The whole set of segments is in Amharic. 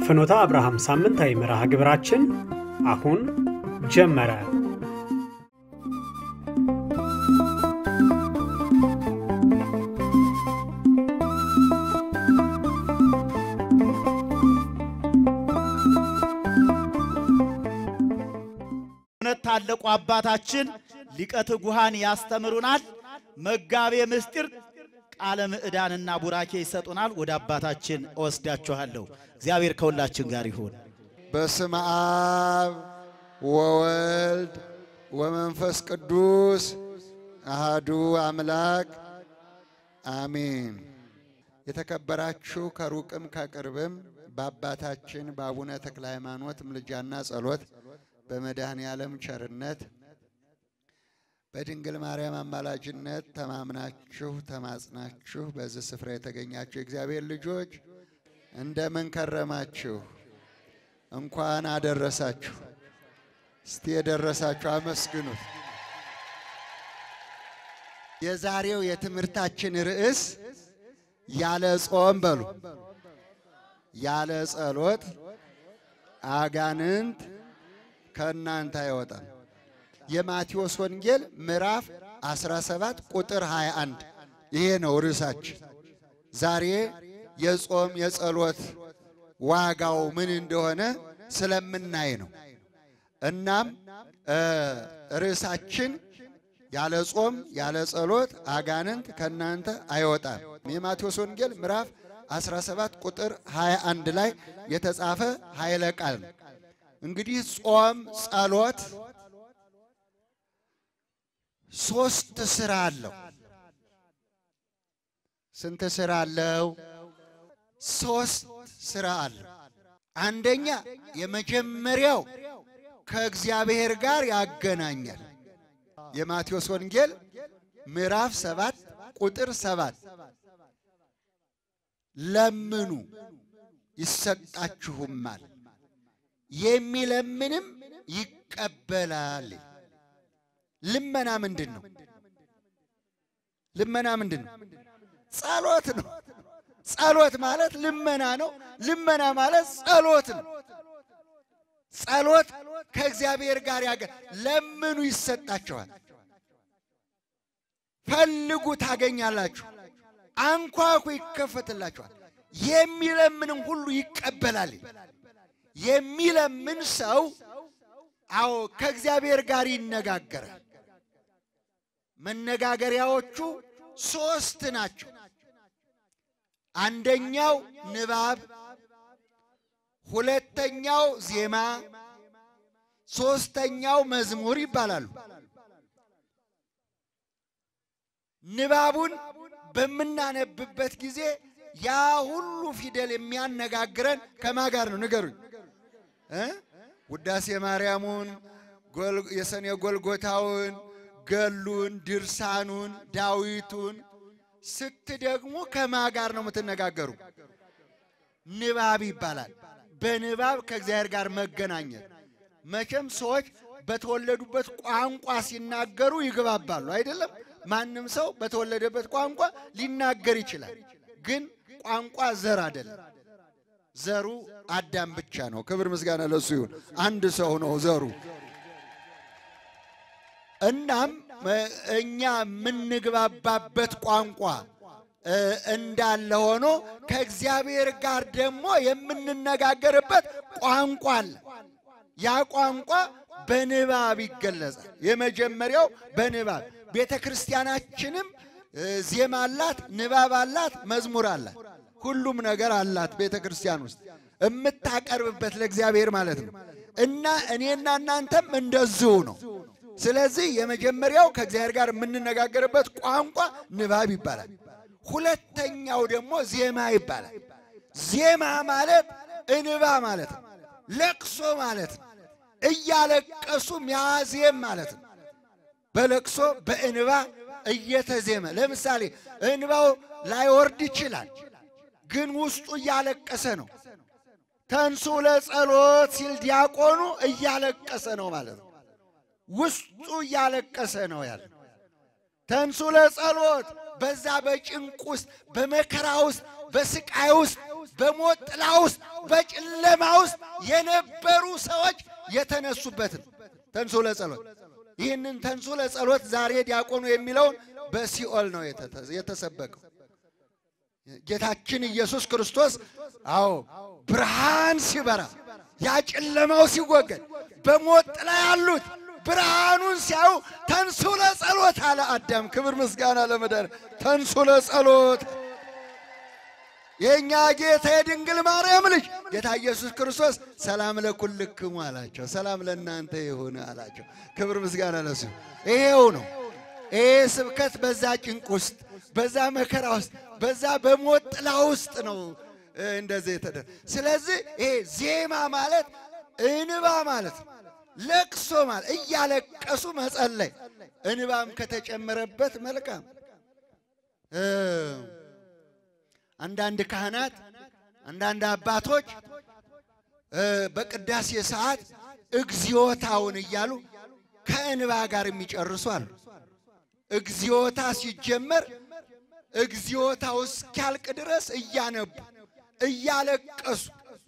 ፍኖተ አብርሃም ሳምንታዊ መርሃ ግብራችን አሁን ጀመረ። ታላቁ አባታችን ሊቀ ትጉሃን ያስተምሩናል። መጋቤ ምስጢር ቃለ ምዕዳንና ቡራኬ ይሰጡናል። ወደ አባታችን ወስዳችኋለሁ። እግዚአብሔር ከሁላችን ጋር ይሁን። በስመ አብ ወወልድ ወመንፈስ ቅዱስ አሐዱ አምላክ አሜን። የተከበራችሁ ከሩቅም ከቅርብም በአባታችን በአቡነ ተክለ ሃይማኖት ምልጃና ጸሎት በመድኃኔ ዓለም ቸርነት በድንግል ማርያም አማላጅነት ተማምናችሁ ተማጽናችሁ በዚህ ስፍራ የተገኛችሁ እግዚአብሔር ልጆች እንደምን ከረማችሁ? እንኳን አደረሳችሁ። እስቲ የደረሳችሁ አመስግኑት። የዛሬው የትምህርታችን ርዕስ ያለ ጾም በሉ፣ ያለ ጸሎት አጋንንት ከናንተ አይወጣም። የማቴዎስ ወንጌል ምዕራፍ 17 ቁጥር 21 ይሄ ነው ርዕሳችን። ዛሬ የጾም የጸሎት ዋጋው ምን እንደሆነ ስለምናይ ነው። እናም ርዕሳችን ያለ ጾም ያለ ጸሎት አጋንንት ከናንተ አይወጣም። የማቴዎስ ወንጌል ምዕራፍ 17 ቁጥር 21 ላይ የተጻፈ ኃይለ ቃል ነው። እንግዲህ ጾም ጸሎት ሶስት ስራ አለው። ስንት ስራ አለው? ሶስት ስራ አለው። አንደኛ የመጀመሪያው ከእግዚአብሔር ጋር ያገናኛል። የማቴዎስ ወንጌል ምዕራፍ 7 ቁጥር 7 ለምኑ ይሰጣችሁማል የሚለምንም ይቀበላል። ልመና ምንድነው? ልመና ምንድነው? ጸሎት ነው። ጸሎት ማለት ልመና ነው። ልመና ማለት ጸሎት ነው። ጸሎት ከእግዚአብሔር ጋር ለምኑ ይሰጣችኋል፣ ፈልጉ ታገኛላችሁ፣ አንኳኩ ይከፈትላችኋል፣ የሚለምንም ሁሉ ይቀበላል። የሚለምን ሰው አዎ ከእግዚአብሔር ጋር ይነጋገራል። መነጋገሪያዎቹ ሶስት ናቸው። አንደኛው ንባብ፣ ሁለተኛው ዜማ፣ ሶስተኛው መዝሙር ይባላሉ። ንባቡን በመናነብበት ጊዜ ያ ሁሉ ፊደል የሚያነጋግረን ከማን ጋር ነው? ንገሩኝ። ውዳሴ ማርያሙን፣ የሰኔ ጎልጎታውን፣ ገሉን፣ ድርሳኑን፣ ዳዊቱን ስትደግሙ ከማን ጋር ነው የምትነጋገሩ? ንባብ ይባላል። በንባብ ከእግዚአብሔር ጋር መገናኘት። መቼም ሰዎች በተወለዱበት ቋንቋ ሲናገሩ ይግባባሉ አይደለም? ማንም ሰው በተወለደበት ቋንቋ ሊናገር ይችላል። ግን ቋንቋ ዘር አይደለም። ዘሩ አዳም ብቻ ነው። ክብር ምስጋና ለሱ ይሁን። አንድ ሰው ነው ዘሩ። እናም እኛ የምንግባባበት ቋንቋ እንዳለ ሆኖ ከእግዚአብሔር ጋር ደግሞ የምንነጋገርበት ቋንቋ አለ። ያ ቋንቋ በንባብ ይገለጻል። የመጀመሪያው በንባብ። ቤተ ክርስቲያናችንም ዜማ አላት፣ ንባብ አላት፣ መዝሙር አላት። ሁሉም ነገር አላት ቤተ ክርስቲያን ውስጥ የምታቀርብበት ለእግዚአብሔር ማለት ነው። እና እኔና እናንተም እንደዚሁ ነው። ስለዚህ የመጀመሪያው ከእግዚአብሔር ጋር የምንነጋገርበት ቋንቋ ንባብ ይባላል። ሁለተኛው ደግሞ ዜማ ይባላል። ዜማ ማለት እንባ ማለት ነው። ለቅሶ ማለት ነው። እያለቀሱ ሚያዜም ማለት ነው። በለቅሶ በእንባ እየተዜመ ለምሳሌ እንባው ላይወርድ ይችላል፣ ግን ውስጡ እያለቀሰ ነው። ተንሱ ለጸሎት ሲል ዲያቆኑ እያለቀሰ ነው ማለት ነው። ውስጡ እያለቀሰ ነው ያለ። ተንሱ ለጸሎት በዛ በጭንቅ ውስጥ በመከራ ውስጥ በስቃይ ውስጥ በሞት ጥላ ውስጥ በጨለማ ውስጥ የነበሩ ሰዎች የተነሱበት ተንሶ ለጸሎት። ይህንን ተንሶ ለጸሎት ዛሬ ዲያቆኑ የሚለውን በሲኦል ነው የተሰበከው። ጌታችን ኢየሱስ ክርስቶስ አዎ ብርሃን ሲበራ ያ ጨለማው ሲወገድ በሞት ጥላ ያሉት ብርሃኑን ሲያዩ ተንሱ ለጸሎት አለ አዳም። ክብር ምስጋና ለመድኃኒዓለም። ተንሱ ለጸሎት የኛ ጌታ የድንግል ማርያም ልጅ ጌታ ኢየሱስ ክርስቶስ ሰላም ለኩልክሙ አላቸው። ሰላም ለእናንተ ይሁን አላቸው። ክብር ምስጋና ለሱ። ይሄው ነው። ይሄ ስብከት በዛ ጭንቅ ውስጥ በዛ መከራ ውስጥ በዛ በሞት ጥላ ውስጥ ነው እንደዚህ የተደረገ። ስለዚህ ይሄ ዜማ ማለት እንባ ማለት ለቅሶ ማለት እያለቀሱ መጸለይ እንባም ከተጨመረበት መልካም። አንዳንድ ካህናት አንዳንድ አባቶች በቅዳሴ ሰዓት እግዚኦታውን እያሉ ከእንባ ጋር የሚጨርሱ አሉ። እግዚኦታ ሲጀመር እግዚኦታው እስኪያልቅ ድረስ እያነቡ እያለቀሱ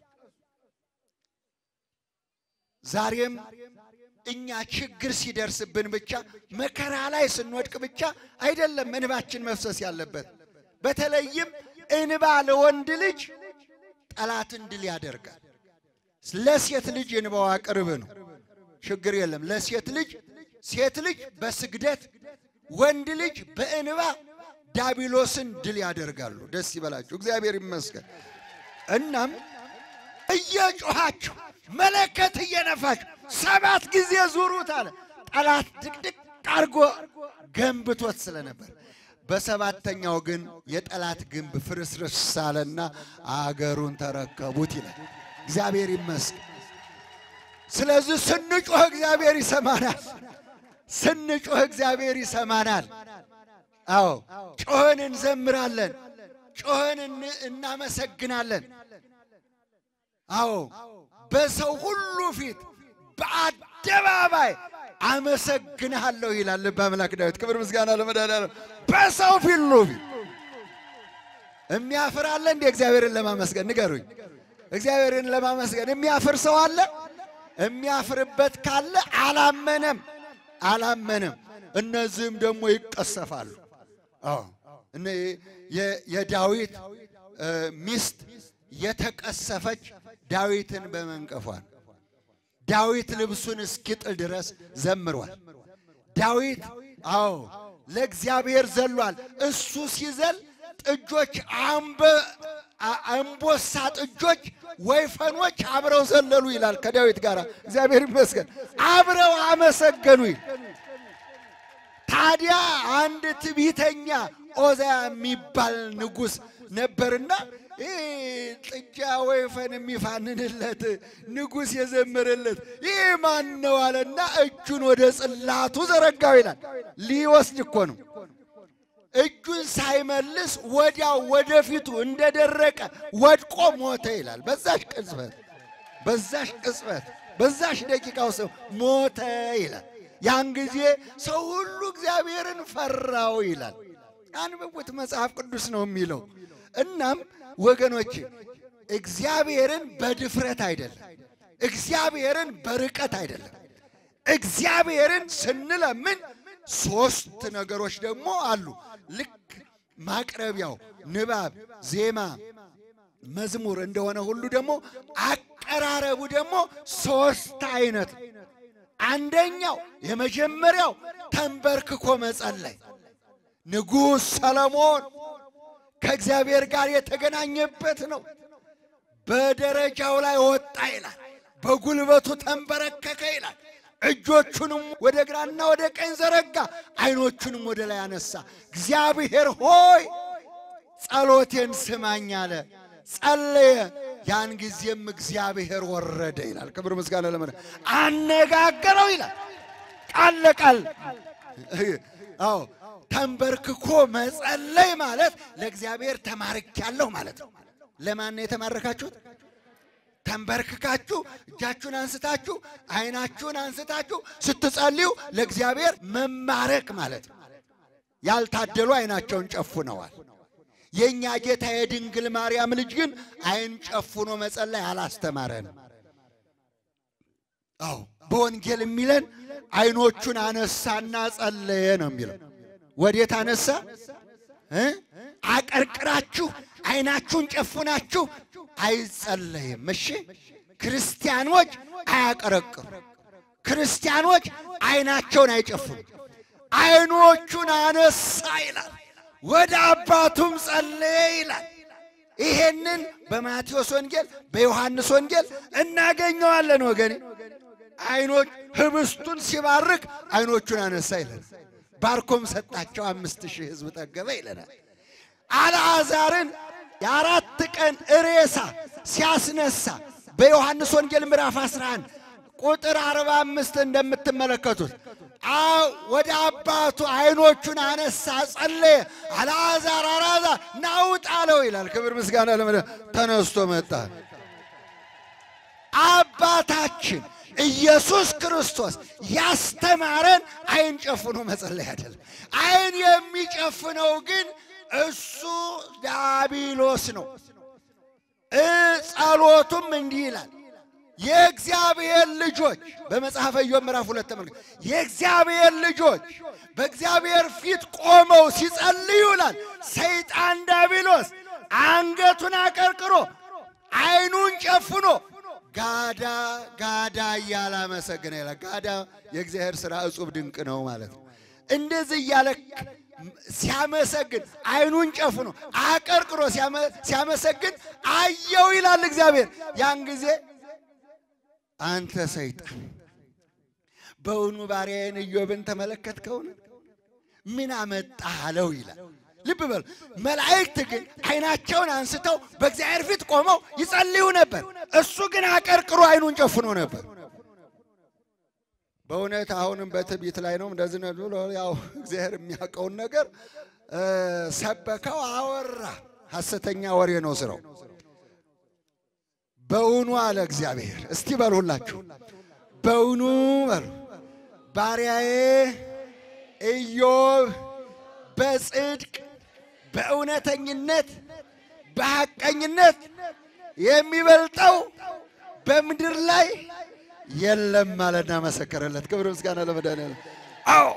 ዛሬም እኛ ችግር ሲደርስብን ብቻ መከራ ላይ ስንወድቅ ብቻ አይደለም እንባችን መፍሰስ ያለበት። በተለይም እንባ ለወንድ ልጅ ጠላትን ድል ያደርጋል። ለሴት ልጅ እንባዋ ቅርብ ነው፣ ችግር የለም። ለሴት ልጅ ሴት ልጅ በስግደት ወንድ ልጅ በእንባ ዲያብሎስን ድል ያደርጋሉ። ደስ ይበላችሁ፣ እግዚአብሔር ይመስገን። እናም እየጮኻችሁ መለከት እየነፋችሁ 7 ጊዜ ዙሩት አለ። ጠላት ድቅድቅ አርጎ ገንብቶት ስለነበር በሰባተኛው ግን የጠላት ግንብ ፍርስርስ ሳለና አገሩን ተረከቡት ይላል። እግዚአብሔር ይመስገን። ስለዚህ ስንጮህ እግዚአብሔር ይሰማናል። ስንጮህ እግዚአብሔር ይሰማናል። አዎ ጮህን እንዘምራለን፣ ጮህን እናመሰግናለን። አዎ በሰው ሁሉ ፊት በአደባባይ አመሰግንሃለሁ ይላል ልበ አምላክ ዳዊት። ክብር ምስጋና ለመድኃኒዓለም። በሰው ሁሉ ፊት የሚያፍር አለ እንዴ? እግዚአብሔርን ለማመስገን ንገሩኝ። እግዚአብሔርን ለማመስገን የሚያፍር ሰው አለ? የሚያፍርበት ካለ አላመነም። እነዚህም ደግሞ ይቀሰፋሉ። የዳዊት ሚስት የተቀሰፈች ዳዊትን በመንቀፏል። ዳዊት ልብሱን እስኪጥል ድረስ ዘምሯል። ዳዊት ለእግዚአብሔር ዘሏል። እሱ ሲዘል ጥጆች አንበሳ ጥጆች ወይፈኖች አብረው ዘለሉ ይላል ከዳዊት ጋር። እግዚአብሔር ይመስገን አብረው አመሰገኑ። ታዲያ አንድ ትዕቢተኛ ኦዚያ የሚባል ንጉሥ ነበርና ጥጃ ወይፈን የሚፋንንለት ንጉሥ የዘመረለት ይህ ማን ነው አለና እጁን ወደ ጽላቱ ዘረጋው ይላል። ሊወስድ እኮ ነው። እጁን ሳይመልስ ወዲያው ወደፊቱ እንደደረቀ ወድቆ ሞተ ይላል። በዛሽ ደቂቃ ውስጥ ሞተ ይላል። ያን ጊዜ ሰው ሁሉ እግዚአብሔርን ፈራው ይላል። አንብቡት፣ መጽሐፍ ቅዱስ ነው የሚለው። እናም ወገኖች እግዚአብሔርን በድፍረት አይደለም፣ እግዚአብሔርን በርቀት አይደለም። እግዚአብሔርን ስንለምን 3 ነገሮች ደግሞ አሉ። ልክ ማቅረቢያው ንባብ፣ ዜማ፣ መዝሙር እንደሆነ ሁሉ ደግሞ አቀራረቡ ደግሞ 3 አይነት። አንደኛው የመጀመሪያው ተንበርክኮ መጸለይ። ንጉሥ ሰሎሞን ከእግዚአብሔር ጋር የተገናኘበት ነው። በደረጃው ላይ ወጣ ይላል። በጉልበቱ ተንበረከከ ይላል። እጆቹንም ወደ ግራና ወደ ቀኝ ዘረጋ፣ አይኖቹንም ወደ ላይ አነሳ። እግዚአብሔር ሆይ ጸሎቴን ስማኝ አለ። ጸለየ። ያን ጊዜም እግዚአብሔር ወረደ ይላል። ክብር ምስጋና ለመድኃኒዓለም። አነጋገረው ይላል ቃል ለቃል። ተንበርክኮ መጸለይ ማለት ለእግዚአብሔር ተማርካለሁ ማለት ነው። ለማን ነው የተማረካችሁት? ተንበርክካችሁ እጃችሁን አንስታችሁ አይናችሁን አንስታችሁ ስትጸልዩ ለእግዚአብሔር መማረክ ማለት ነው። ያልታደሉ አይናቸውን ጨፍነዋል። የኛ ጌታ የድንግል ማርያም ልጅ ግን አይን ጨፍኖ መጸለይ አላስተማረን። አዎ በወንጌል የሚለን አይኖቹን አነሳና ጸለየ ነው የሚለው። ወዴት አነሳ? አቀርቅራችሁ አይናችሁን ጨፍናችሁ አይጸለይም። እሺ ክርስቲያኖች አያቀረቅሩ፣ ክርስቲያኖች አይናቸውን አይጨፍኑ። አይኖቹን አነሳ ይላል፣ ወደ አባቱም ጸለየ ይላል። ይሄንን በማቴዎስ ወንጌል በዮሐንስ ወንጌል እናገኘዋለን ወገኔ። አይኖች ህብስቱን ሲባርክ አይኖቹን አነሳ ይላል። ባርኮም ሰጣቸው 5000 ሕዝብ ጠገበ ይለናል። አልዓዛርን የ4 ቀን ሬሳ ሲያስነሳ በዮሐንስ ወንጌል ምዕራፍ 11 ቁጥር 45 እንደምትመለከቱት ወደ አባቱ አይኖቹን አነሳ፣ ጸለየ። አልዓዛር ናውጣ አለው ይላል። ክብር ምስጋና ለመድኃኒዓለም። ተነስቶ መጣ። አባታችን ኢየሱስ ክርስቶስ ያስተማረን አይን ጨፍኖ መጸለይ አይደለም። አይን የሚጨፍነው ግን እሱ ዲያብሎስ ነው። ጸሎቱም እንዲህ ይላል፣ የእግዚአብሔር ልጆች በመጽሐፈ ኢዮብ ምዕራፍ 2 ተመልከቱ። የእግዚአብሔር ልጆች በእግዚአብሔር ፊት ቆመው ሲጸልዩ ይላል ሰይጣን ዲያብሎስ አንገቱን አቀርቅሮ አይኑን ጨፍኖ ጋዳ ጋዳ እያለ አመሰገነ ይላል። ጋዳ የእግዚአብሔር ሥራ እጹብ ድንቅ ነው ማለት ነው። እንደዚህ እያለ ሲያመሰግን አይኑን ጨፍኖ አቀርቅሮ ሲያመሰግን አየው ይላል እግዚአብሔር። ያን ጊዜ አንተ ሰይጣን በእውኑ ባሪያዬን ኢዮብን ተመለከትከውን? ምን አመጣህ አለው ይላል። ልብ በሉ። መላእክት ግን አይናቸውን አንስተው በእግዚአብሔር ፊት ቆመው ይጸልዩ ነበር። እሱ ግን አቀርቅሮ አይኑን ጨፍኖ ነበር። በእውነት አሁንም በትዕቢት ላይ ነው። እንደዚህ ነው ብሎ ያው እግዚአብሔር የሚያውቀውን ነገር ሰበከው፣ አወራ። ሐሰተኛ ወሬ ነው ስራው። በእውኑ አለ እግዚአብሔር። እስቲ በሉላችሁ በእውኑ በሉ ባሪያዬ ኢዮብ በጽድቅ በእውነተኝነት በሐቀኝነት የሚበልጠው በምድር ላይ የለም ማለና መሰከረለት። ክብር ምስጋና ለመድኃኒዓለም። አዎ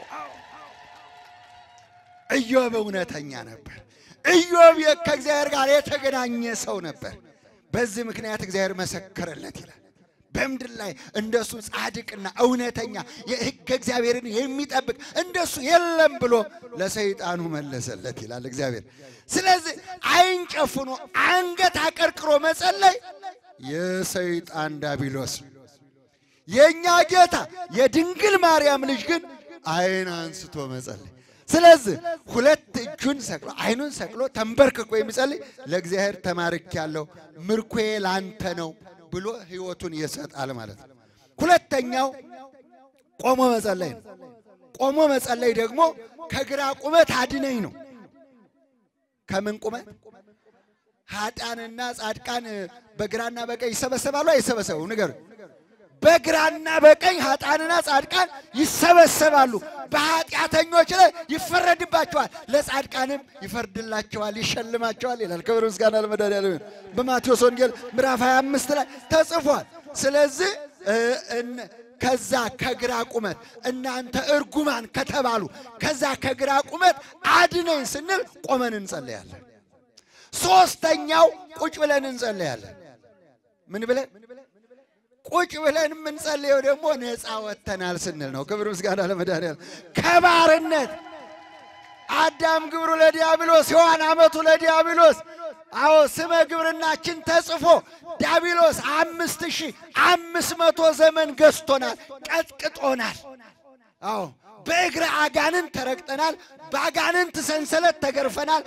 ኢዮብ እውነተኛ ነበር። ኢዮብ ከእግዚአብሔር ጋር የተገናኘ ሰው ነበር። በዚህ ምክንያት እግዚአብሔር መሰከረለት ይላል። በምድር ላይ እንደሱ ጻድቅና እውነተኛ የሕግ እግዚአብሔርን የሚጠብቅ እንደሱ የለም ብሎ ለሰይጣኑ መለሰለት ይላል እግዚአብሔር። ስለዚህ አይን ጨፍኖ አንገት አቀርቅሮ መጸለይ የሰይጣን ዲያብሎስ። የኛ ጌታ የድንግል ማርያም ልጅ ግን አይን አንስቶ መጸለይ። ስለዚህ ሁለት እጁን ሰቅሎ አይኑን ሰቅሎ ተንበርክኮ የሚጸልይ ለእግዚአብሔር ተማርኬያለሁ፣ ምርኮዬ ላንተ ነው ብሎ ሕይወቱን ይሰጣል ማለት ነው። ሁለተኛው ቆሞ መጸለይ ነው። ቆሞ መጸለይ ደግሞ ከግራ ቁመት አድነኝ ነው። ከምን ቁመት? ኃጥአንና ጻድቃን በግራና በቀኝ ይሰበሰባሉ አይሰበሰቡ? ንገሩ። በግራና በቀኝ ኃጥአንና ጻድቃን ይሰበሰባሉ። በኃጢአተኞች ላይ ይፈረድባቸዋል፣ ለጻድቃንም ይፈርድላቸዋል፣ ይሸልማቸዋል ይላል። ክብር ምስጋና ለመድኃኒዓለም። በማቴዎስ ወንጌል ምዕራፍ 25 ላይ ተጽፏል። ስለዚህ ከዛ ከግራ ቁመት እናንተ እርጉማን ከተባሉ ከዛ ከግራ ቁመት አድነኝ ስንል ቆመን እንጸልያለን። ሶስተኛው ቁጭ ብለን እንጸልያለን። ምን ብለን? ቁጭ ብለን የምንጸልየው ደግሞ ነፃ ወጥተናል ስንል ነው። ክብር ምስጋና ለመድኃኒዓለም። ከባርነት አዳም ግብሩ ለዲያብሎስ ሔዋን አመቱ ለዲያብሎስ። አዎ ስመ ግብርናችን ተጽፎ ዲያብሎስ 5500 ዘመን ገዝቶናል፣ ቀጥቅጦናል። አዎ በእግረ አጋንንት ተረግጠናል፣ በአጋንንት ሰንሰለት ተገርፈናል።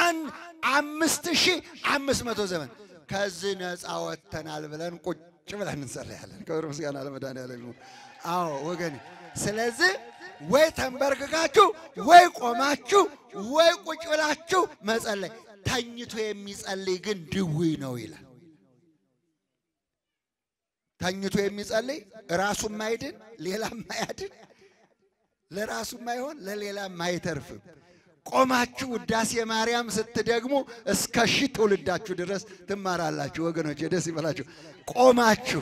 5500 ዘመን ከዚህ ነፃ ወጥተናል ብለን ቁጭ ብለን እንጸልያለን። ክብር ምስጋና ለመድኃኒዓለም። አዎ ወገኔ፣ ስለዚህ ወይ ተንበርክካችሁ ወይ ቆማችሁ ወይ ቁጭ ብላችሁ መጸለይ። ተኝቶ የሚጸልይ ግን ድውይ ነው ይላል። ተኝቶ የሚጸልይ ራሱም ማይድን ሌላም ማያድን፣ ለራሱም ማይሆን ለሌላም ማይተርፍም። ቆማችሁ ውዳሴ ማርያም ስትደግሙ እስከ ሺህ ትውልዳችሁ ድረስ ትማራላችሁ። ወገኖች ደስ ይበላችሁ። ቆማችሁ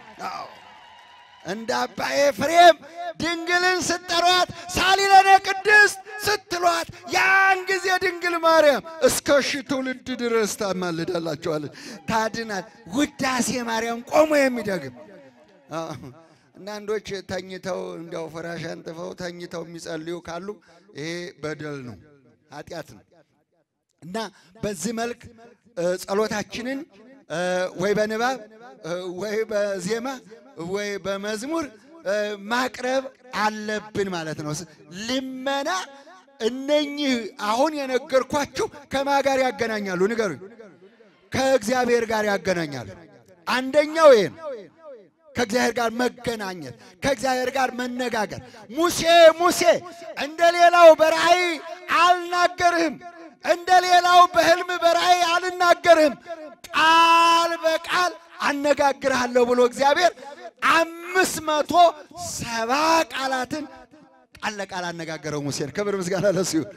እንደ አባ ኤፍሬም ድንግልን ስትጠሯት ሳሊለነ ቅድስት ስትሏት ያን ጊዜ ድንግል ማርያም እስከ ሺህ ትውልድ ድረስ ታማልዳላችኋለች፣ ታድናል። ውዳሴ ማርያም ቆሞ የሚደግም አንዳንዶች ተኝተው እንዲያው ፍራሽ አንጥፈው ተኝተው የሚጸልዩ ካሉ ይሄ በደል ነው፣ ኃጢአት ነው። እና በዚህ መልክ ጸሎታችንን ወይ በንባብ ወይ በዜማ ወይ በመዝሙር ማቅረብ አለብን ማለት ነው። ልመና እነኚህ አሁን የነገርኳችሁ ከማን ጋር ያገናኛሉ? ንገሩኝ። ከእግዚአብሔር ጋር ያገናኛሉ። አንደኛው ይሄ ነው፣ ከእግዚአብሔር ጋር መገናኘት፣ ከእግዚአብሔር ጋር መነጋገር። ሙሴ እንደሌላው በራእይ አልናገርህም፣ እንደሌላው በህልም በራእይ አልናገርህም፣ ቃል በቃል አነጋግርሃለሁ ብሎ እግዚአብሔር 570 ቃላትን ቃል ለቃል አነጋገረው ሙሴን። ክብር ምስጋና ለሱ ይሁን።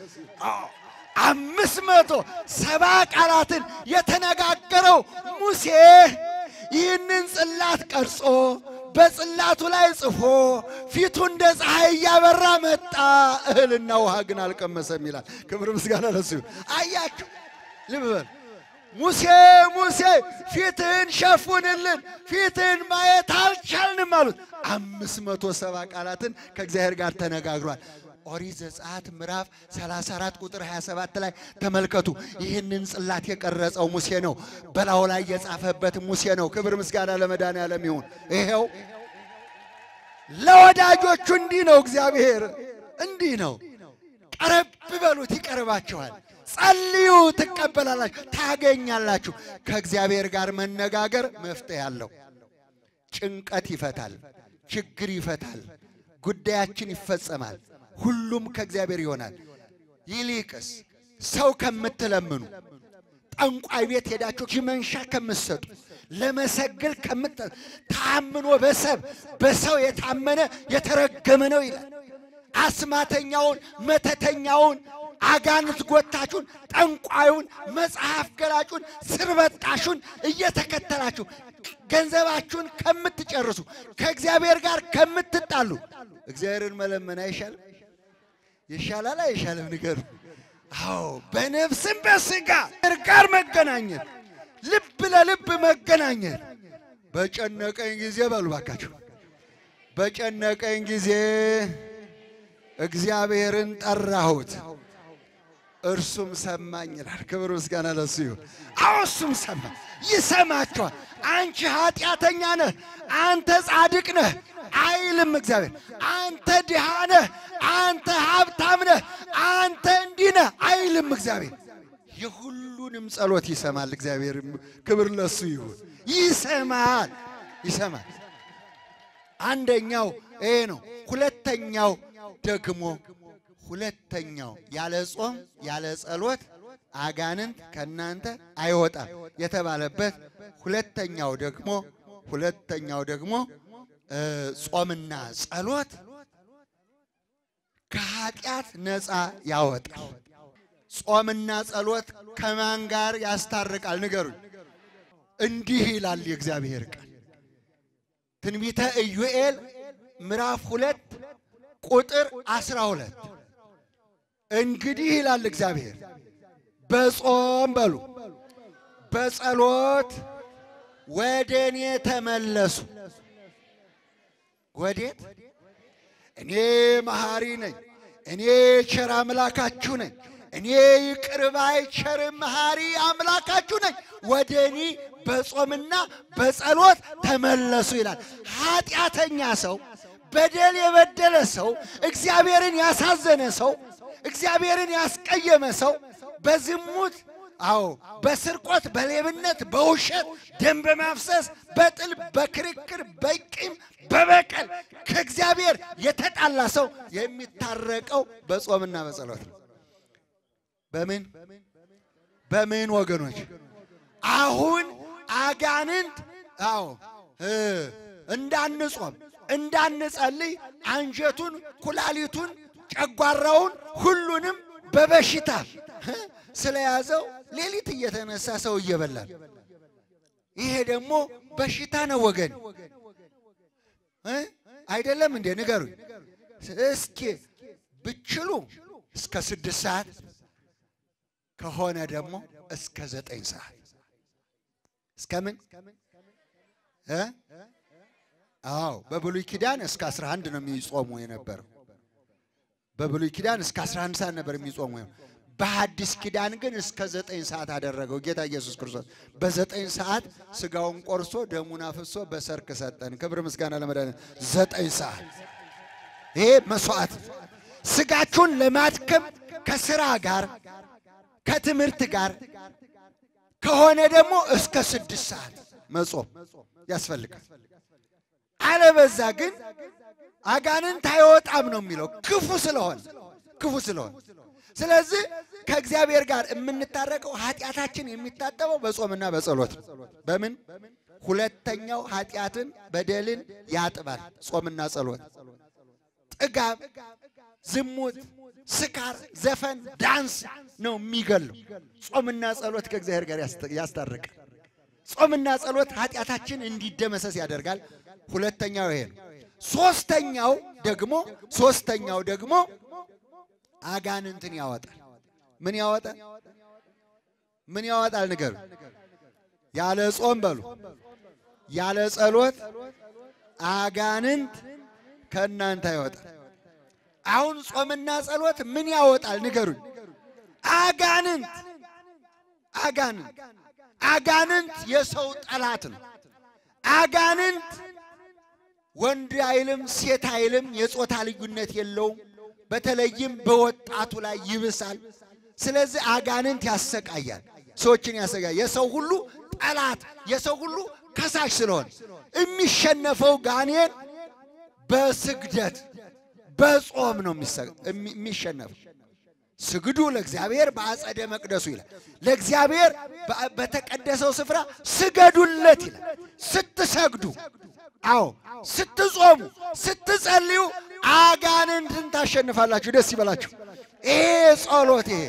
570 ቃላትን የተነጋገረው ሙሴ ይህንን ጽላት ቀርጾ በጽላቱ ላይ ጽፎ ፊቱ እንደ ፀሐይ እያበራ መጣ፣ እህልና ውሃ ግን አልቀመሰም ይላል። ክብር ምስጋና ለሱ ይሁን። አያችሁ፣ ልብ በል። ሙሴ ፊትህን ሸፉንልን፣ ፊትህን ማየት አልቻልንም አሉት። 570 ቃላትን ከእግዚአብሔር ጋር ተነጋግሯል። ኦሪት ዘጸአት ምዕራፍ 34 ቁጥር 27 ላይ ተመልከቱ። ይህንን ጽላት የቀረጸው ሙሴ ነው፣ በላዩ ላይ የጻፈበት ሙሴ ነው። ክብር ምስጋና ለመድኃኔዓለም ይሁን። ይሄው ለወዳጆቹ እንዲህ ነው እግዚአብሔር፣ እንዲህ ነው። ቀረብ በሉት ይቀርባችኋል። ጸልዩ ትቀበላላችሁ፣ ታገኛላችሁ። ከእግዚአብሔር ጋር መነጋገር መፍትሄ አለው። ጭንቀት ይፈታል፣ ችግር ይፈታል፣ ጉዳያችን ይፈጸማል። ሁሉም ከእግዚአብሔር ይሆናል። ይልቅስ ሰው ከምትለምኑ፣ ጠንቋይ ቤት ሄዳችሁ ጅመንሻ ከምትሰጡ፣ ለመሰግል ታምኖ በሰው የታመነ የተረገመ ነው ይላል። አስማተኛውን፣ መተተኛውን፣ አጋንንት ጎታችሁን፣ ጠንቋዩን፣ መጽሐፍ ገላጩን፣ ስርበጣሹን እየተከተላችሁ ገንዘባችሁን ከምትጨርሱ፣ ከእግዚአብሔር ጋር ከምትጣሉ እግዚአብሔርን መለመን አይሻልም? ይሻላል አይሻልም? ንገሩ። አዎ፣ በነፍስም በስጋ ጋር መገናኘት፣ ልብ ለልብ መገናኘት። በጨነቀኝ ጊዜ በሉ ባካችሁ፣ በጨነቀኝ ጊዜ እግዚአብሔርን ጠራሁት እርሱም ሰማኝ ይላል። ክብር ምስጋና ለሱ ይሁን። አዎ እሱም ሰማኝ፣ ይሰማችኋል። አንቺ ኃጢአተኛ ነህ፣ አንተ ጻድቅ ነህ አይልም እግዚአብሔር። አንተ ድሃ ነህ፣ አንተ ሀብታም ነህ፣ አንተ እንዲህ ነህ አይልም እግዚአብሔር። የሁሉንም ጸሎት ይሰማል እግዚአብሔር። ክብር ለሱ ይሁን። ይሰማል። አንደኛው ይሄ ነው። ሁለተኛው ደግሞ ያለ ጾም ያለ ጸሎት አጋንንት ከናንተ አይወጣም የተባለበት ሁለተኛው ደግሞ ጾምና ጸሎት ከኃጢአት ነፃ ያወጣል። ጾምና ጸሎት ከማን ጋር ያስታርቃል? ንገሩኝ። እንዲህ ይላል የእግዚአብሔር ቃል ትንቢተ ኢዩኤል ምዕራፍ 2 ቁጥር 12 እንግዲህ ይላል እግዚአብሔር በጾም በሉ በጸሎት ወደኔ ተመለሱ። ወዴት? እኔ መሐሪ ነኝ፣ እኔ ቸር አምላካችሁ ነኝ፣ እኔ ይቅር ባይ ቸር መሐሪ አምላካችሁ ነኝ። ወደኔ በጾምና በጸሎት ተመለሱ ይላል። ኃጢአተኛ ሰው፣ በደል የበደለ ሰው፣ እግዚአብሔርን ያሳዘነ ሰው፣ እግዚአብሔርን ያስቀየመ ሰው በዝሙት በስርቆት፣ በሌብነት፣ በውሸት፣ ደም በማፍሰስ፣ በጥል፣ በክርክር፣ በቂም፣ በበቀል ከእግዚአብሔር የተጣላ ሰው የሚታረቀው በጾምና በጸሎት ነው። በምን ወገኖች? አሁን አጋንንት እንዳንጾም እንዳንጸልይ አንጀቱን፣ ኩላሊቱን፣ ጨጓራውን ሁሉንም በበሽታ ስለያዘው ሌሊት እየተነሳ ሰው እየበላ ይሄ ደግሞ በሽታ ነው ወገን አይደለም እንዴ ንገሩኝ እስኪ ብችሉ እስከ 6 ሰዓት ከሆነ ደግሞ እስከ 9 ሰዓት እስከምን አዎ በብሉይ ኪዳን እስከ 11 ነው የሚጾሙ የነበረው በብሉይ ኪዳን እስከ 11 ሰዓት ነበር የሚጾሙ በሐዲስ ኪዳን ግን እስከ 9 ሰዓት አደረገው ጌታ ኢየሱስ ክርስቶስ በ9 ሰዓት ስጋውን ቆርሶ ደሙን አፍሶ በሰርክ ሰጠን ክብር ምስጋና ለመድኃኒዓለም 9 ሰዓት ይሄ መስዋዕት ስጋችሁን ለማድከም ከሥራ ጋር ከትምህርት ጋር ከሆነ ደግሞ እስከ 6 ሰዓት መጾም ያስፈልጋል አለበዛ ግን አጋንንት አይወጣም ነው የሚለው ክፉ ስለሆነ ስለዚህ ከእግዚአብሔር ጋር የምንታረቀው ኃጢአታችን የሚታጠበው በጾምና በጸሎት በምን ሁለተኛው ኃጢአትን በደልን ያጥባል ጾምና ጸሎት ጥጋብ ዝሙት ስካር ዘፈን ዳንስ ነው የሚገሉ ጾምና ጸሎት ከእግዚአብሔር ጋር ያስታርቃል ጾምና ጸሎት ኃጢአታችን እንዲደመሰስ ያደርጋል ሁለተኛው ይሄ ነው ሶስተኛው ደግሞ አጋንንትን ያወጣል ምን ያወጣል ንገሩ ያለ ጾም በሉ ያለ ጸሎት አጋንንት ከናንተ ያወጣል አሁን ጾምና ጸሎት ምን ያወጣል ንገሩኝ አጋንንት የሰው ጠላት ነው አጋንንት ወንድ አይልም ሴት አይልም የጾታ ልዩነት የለውም በተለይም በወጣቱ ላይ ይብሳል ስለዚህ አጋንንት ያሰቃያል ሰዎችን ያሰቃያል የሰው ሁሉ ጠላት የሰው ሁሉ ከሳሽ ስለሆነ የሚሸነፈው ጋኔን በስግደት በጾም ነው የሚሸነፈው ስግዱ ለእግዚአብሔር በአጸደ መቅደሱ ይላል ለእግዚአብሔር በተቀደሰው ስፍራ ስገዱለት ይላል ስትሰግዱ አዎ ስትጾሙ ስትጸልዩ አጋንንትን ታሸንፋላችሁ ደስ ይበላችሁ ይሄ ጸሎት ይሄ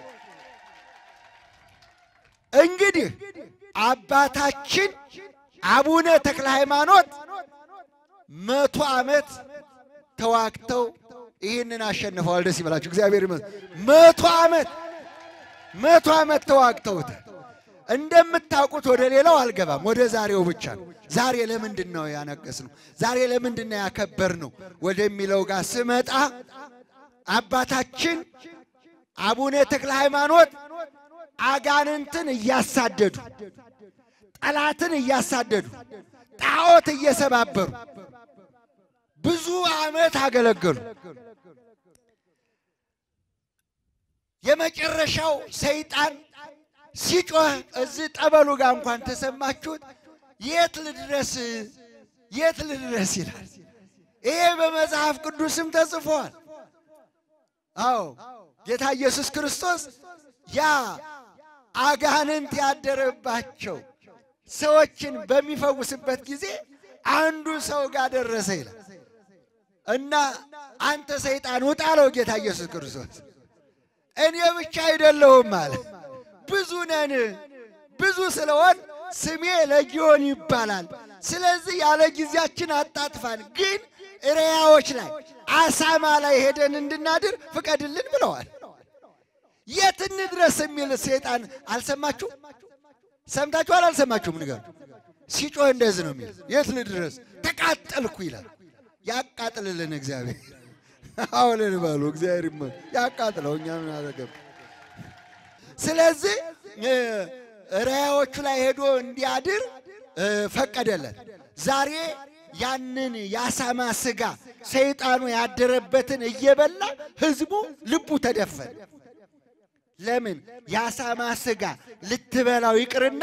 እንግዲህ አባታችን አቡነ ተክለ ሃይማኖት 100 ዓመት ተዋግተው ይሄንን አሸንፈዋል ደስ ይበላችሁ እግዚአብሔር ይመስገን 100 ዓመት ተዋግተውት እንደምታውቁት ወደ ሌላው አልገባም ወደ ዛሬው ብቻ ነው ዛሬ ለምንድነው ያነቀስነው ዛሬ ለምንድነው ያከበርነው ወደሚለው ጋር ስመጣ አባታችን አቡነ ተክለ ሃይማኖት አጋንንትን እያሳደዱ ጠላትን እያሳደዱ ጣዖት እየሰባበሩ ብዙ ዓመት አገለገሉ የመጨረሻው ሰይጣን ሲጮህ እዚህ ጠበሉ ጋር እንኳን ተሰማችሁት የት ልድረስ ይላል ይሄ በመጽሐፍ ቅዱስም ተጽፏል አዎ ጌታ ኢየሱስ ክርስቶስ ያ አጋንንት ያደረባቸው ሰዎችን በሚፈውስበት ጊዜ አንዱ ሰው ጋር ደረሰ ይላል እና አንተ ሰይጣን ውጣ አለው ጌታ ኢየሱስ ክርስቶስ እኔ ብቻ አይደለሁም ማለት ብዙ ነን ብዙ ስለሆን ስሜ ለጊዮን ይባላል ስለዚህ ያለ ጊዜያችን አጣጥፋን ግን ሪያዎች ላይ አሳማ ላይ ሄደን እንድናድር ፍቀድልን ብለዋል የት እንድረስ የሚል ሰይጣን አልሰማችሁ ሰምታችኋል አልሰማችሁም ንገሩ ሲጮህ እንደዚህ ነው የሚል የት ልድረስ ተቃጠልኩ ይላል ያቃጥልልን እግዚአብሔር አውለን ባሉ እግዚአብሔር ያቃጥለው እኛ ምን አደረገ ስለዚህ ራያዎቹ ላይ ሄዶ እንዲያድር ፈቀደለት ዛሬ ያንን ያሳማ ስጋ ሰይጣኑ ያደረበትን እየበላ ህዝቡ ልቡ ተደፈነ ለምን ያሳማ ስጋ ልትበላው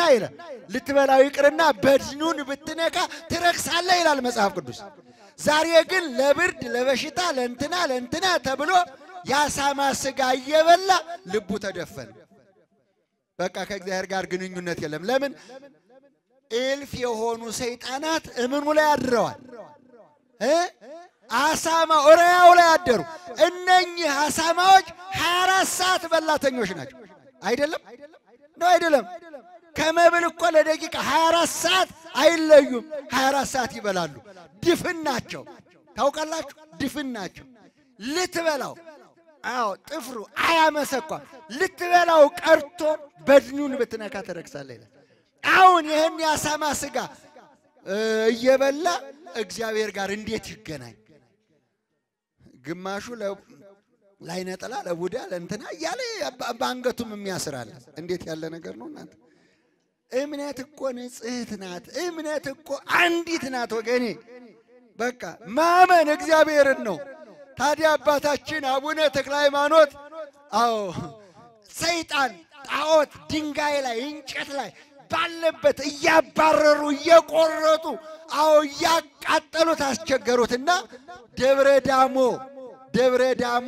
ይቅርና በድኑን ብትነካ ትረክሳለህ ይላል መጽሐፍ ቅዱስ ዛሬ ግን ለብርድ ለበሽታ ለእንትና ተብሎ ያሳማ ስጋ እየበላ ልቡ ተደፈነ በቃ ከእግዚአብሔር ጋር ግንኙነት የለም ለምን እልፍ የሆኑ ሰይጣናት እምኑ ላይ አድረዋል አሳማ ኦሪያው ላይ አደሩ። እነኚህ አሳማዎች 24 ሰዓት በላተኞች ናቸው። አይደለም ነው አይደለም? ከመብል እኮ ለደቂቃ 24 ሰዓት አይለዩም። 24 ሰዓት ይበላሉ። ድፍን ናቸው። ታውቃላችሁ? ድፍን ናቸው። ልትበላው ጥፍሩ አያመሰኳም። ልትበላው ቀርቶ በድኑን ብትነካ ተረክሳለህ ይላል። አሁን ይህን የአሳማ ስጋ እየበላ እግዚአብሔር ጋር እንዴት ይገናኝ? ግማሹ ላይነጠላ ለቡዳ ለእንትና እያለ በአንገቱም የሚያስራል። እንዴት ያለ ነገር ነው እናንተ! እምነት እኮ ንጽሕት ናት። እምነት እኮ አንዲት ናት ወገኔ። በቃ ማመን እግዚአብሔርን ነው። ታዲያ አባታችን አቡነ ተክለ ሃይማኖት ሰይጣን ጣዖት ድንጋይ ላይ እንጨት ላይ ባለበት እያባረሩ እየቆረጡ እያቃጠሉት አስቸገሩትና ደብረ ዳሞ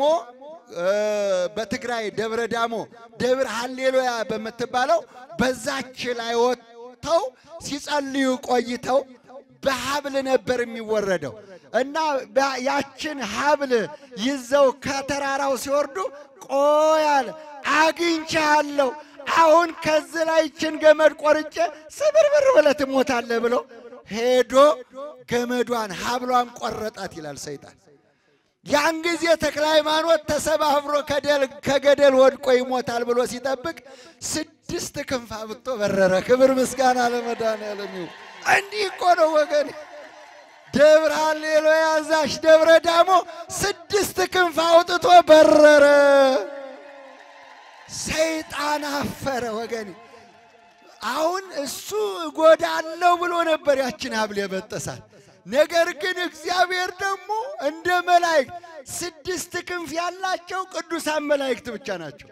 በትግራይ ደብረ ዳሞ ደብረ ሃሌሉያ በምትባለው በዛች ላይ ወጥተው ሲጸልዩ ቆይተው በሐብል ነበር የሚወረደው እና ያችን ሐብል ይዘው ከተራራው ሲወርዱ ቆያል አግኝቻለሁ፣ አሁን ከዚህ ላይ ይችን ገመድ ቆርጬ ስብርብር ብለህ ትሞታለህ ብሎ ሄዶ ገመዷን ሐብሏን ቆረጣት ይላል ሰይጣን። ያን ጊዜ ተክለ ሃይማኖት ተሰባብሮ ከገደል ወድቆ ይሞታል ብሎ ሲጠብቅ 6 ክንፍ አብጦ በረረ። ክብር ምስጋና ለመድኃኔዓለም ይሁን። እንዲህ እኮ ነው ወገን። ደብረ ሃሌሉያ ዛሽ ደብረ ዳሞ 6 ክንፍ አውጥቶ በረረ። ሰይጣን አፈረ ወገን። አሁን እሱ እጎዳለው ብሎ ነበር ያችን ሐብል የበጠሳል። ነገር ግን እግዚአብሔር ደግሞ እንደ መላእክት 6 ክንፍ ያላቸው ቅዱሳን መላእክት ብቻ ናቸው።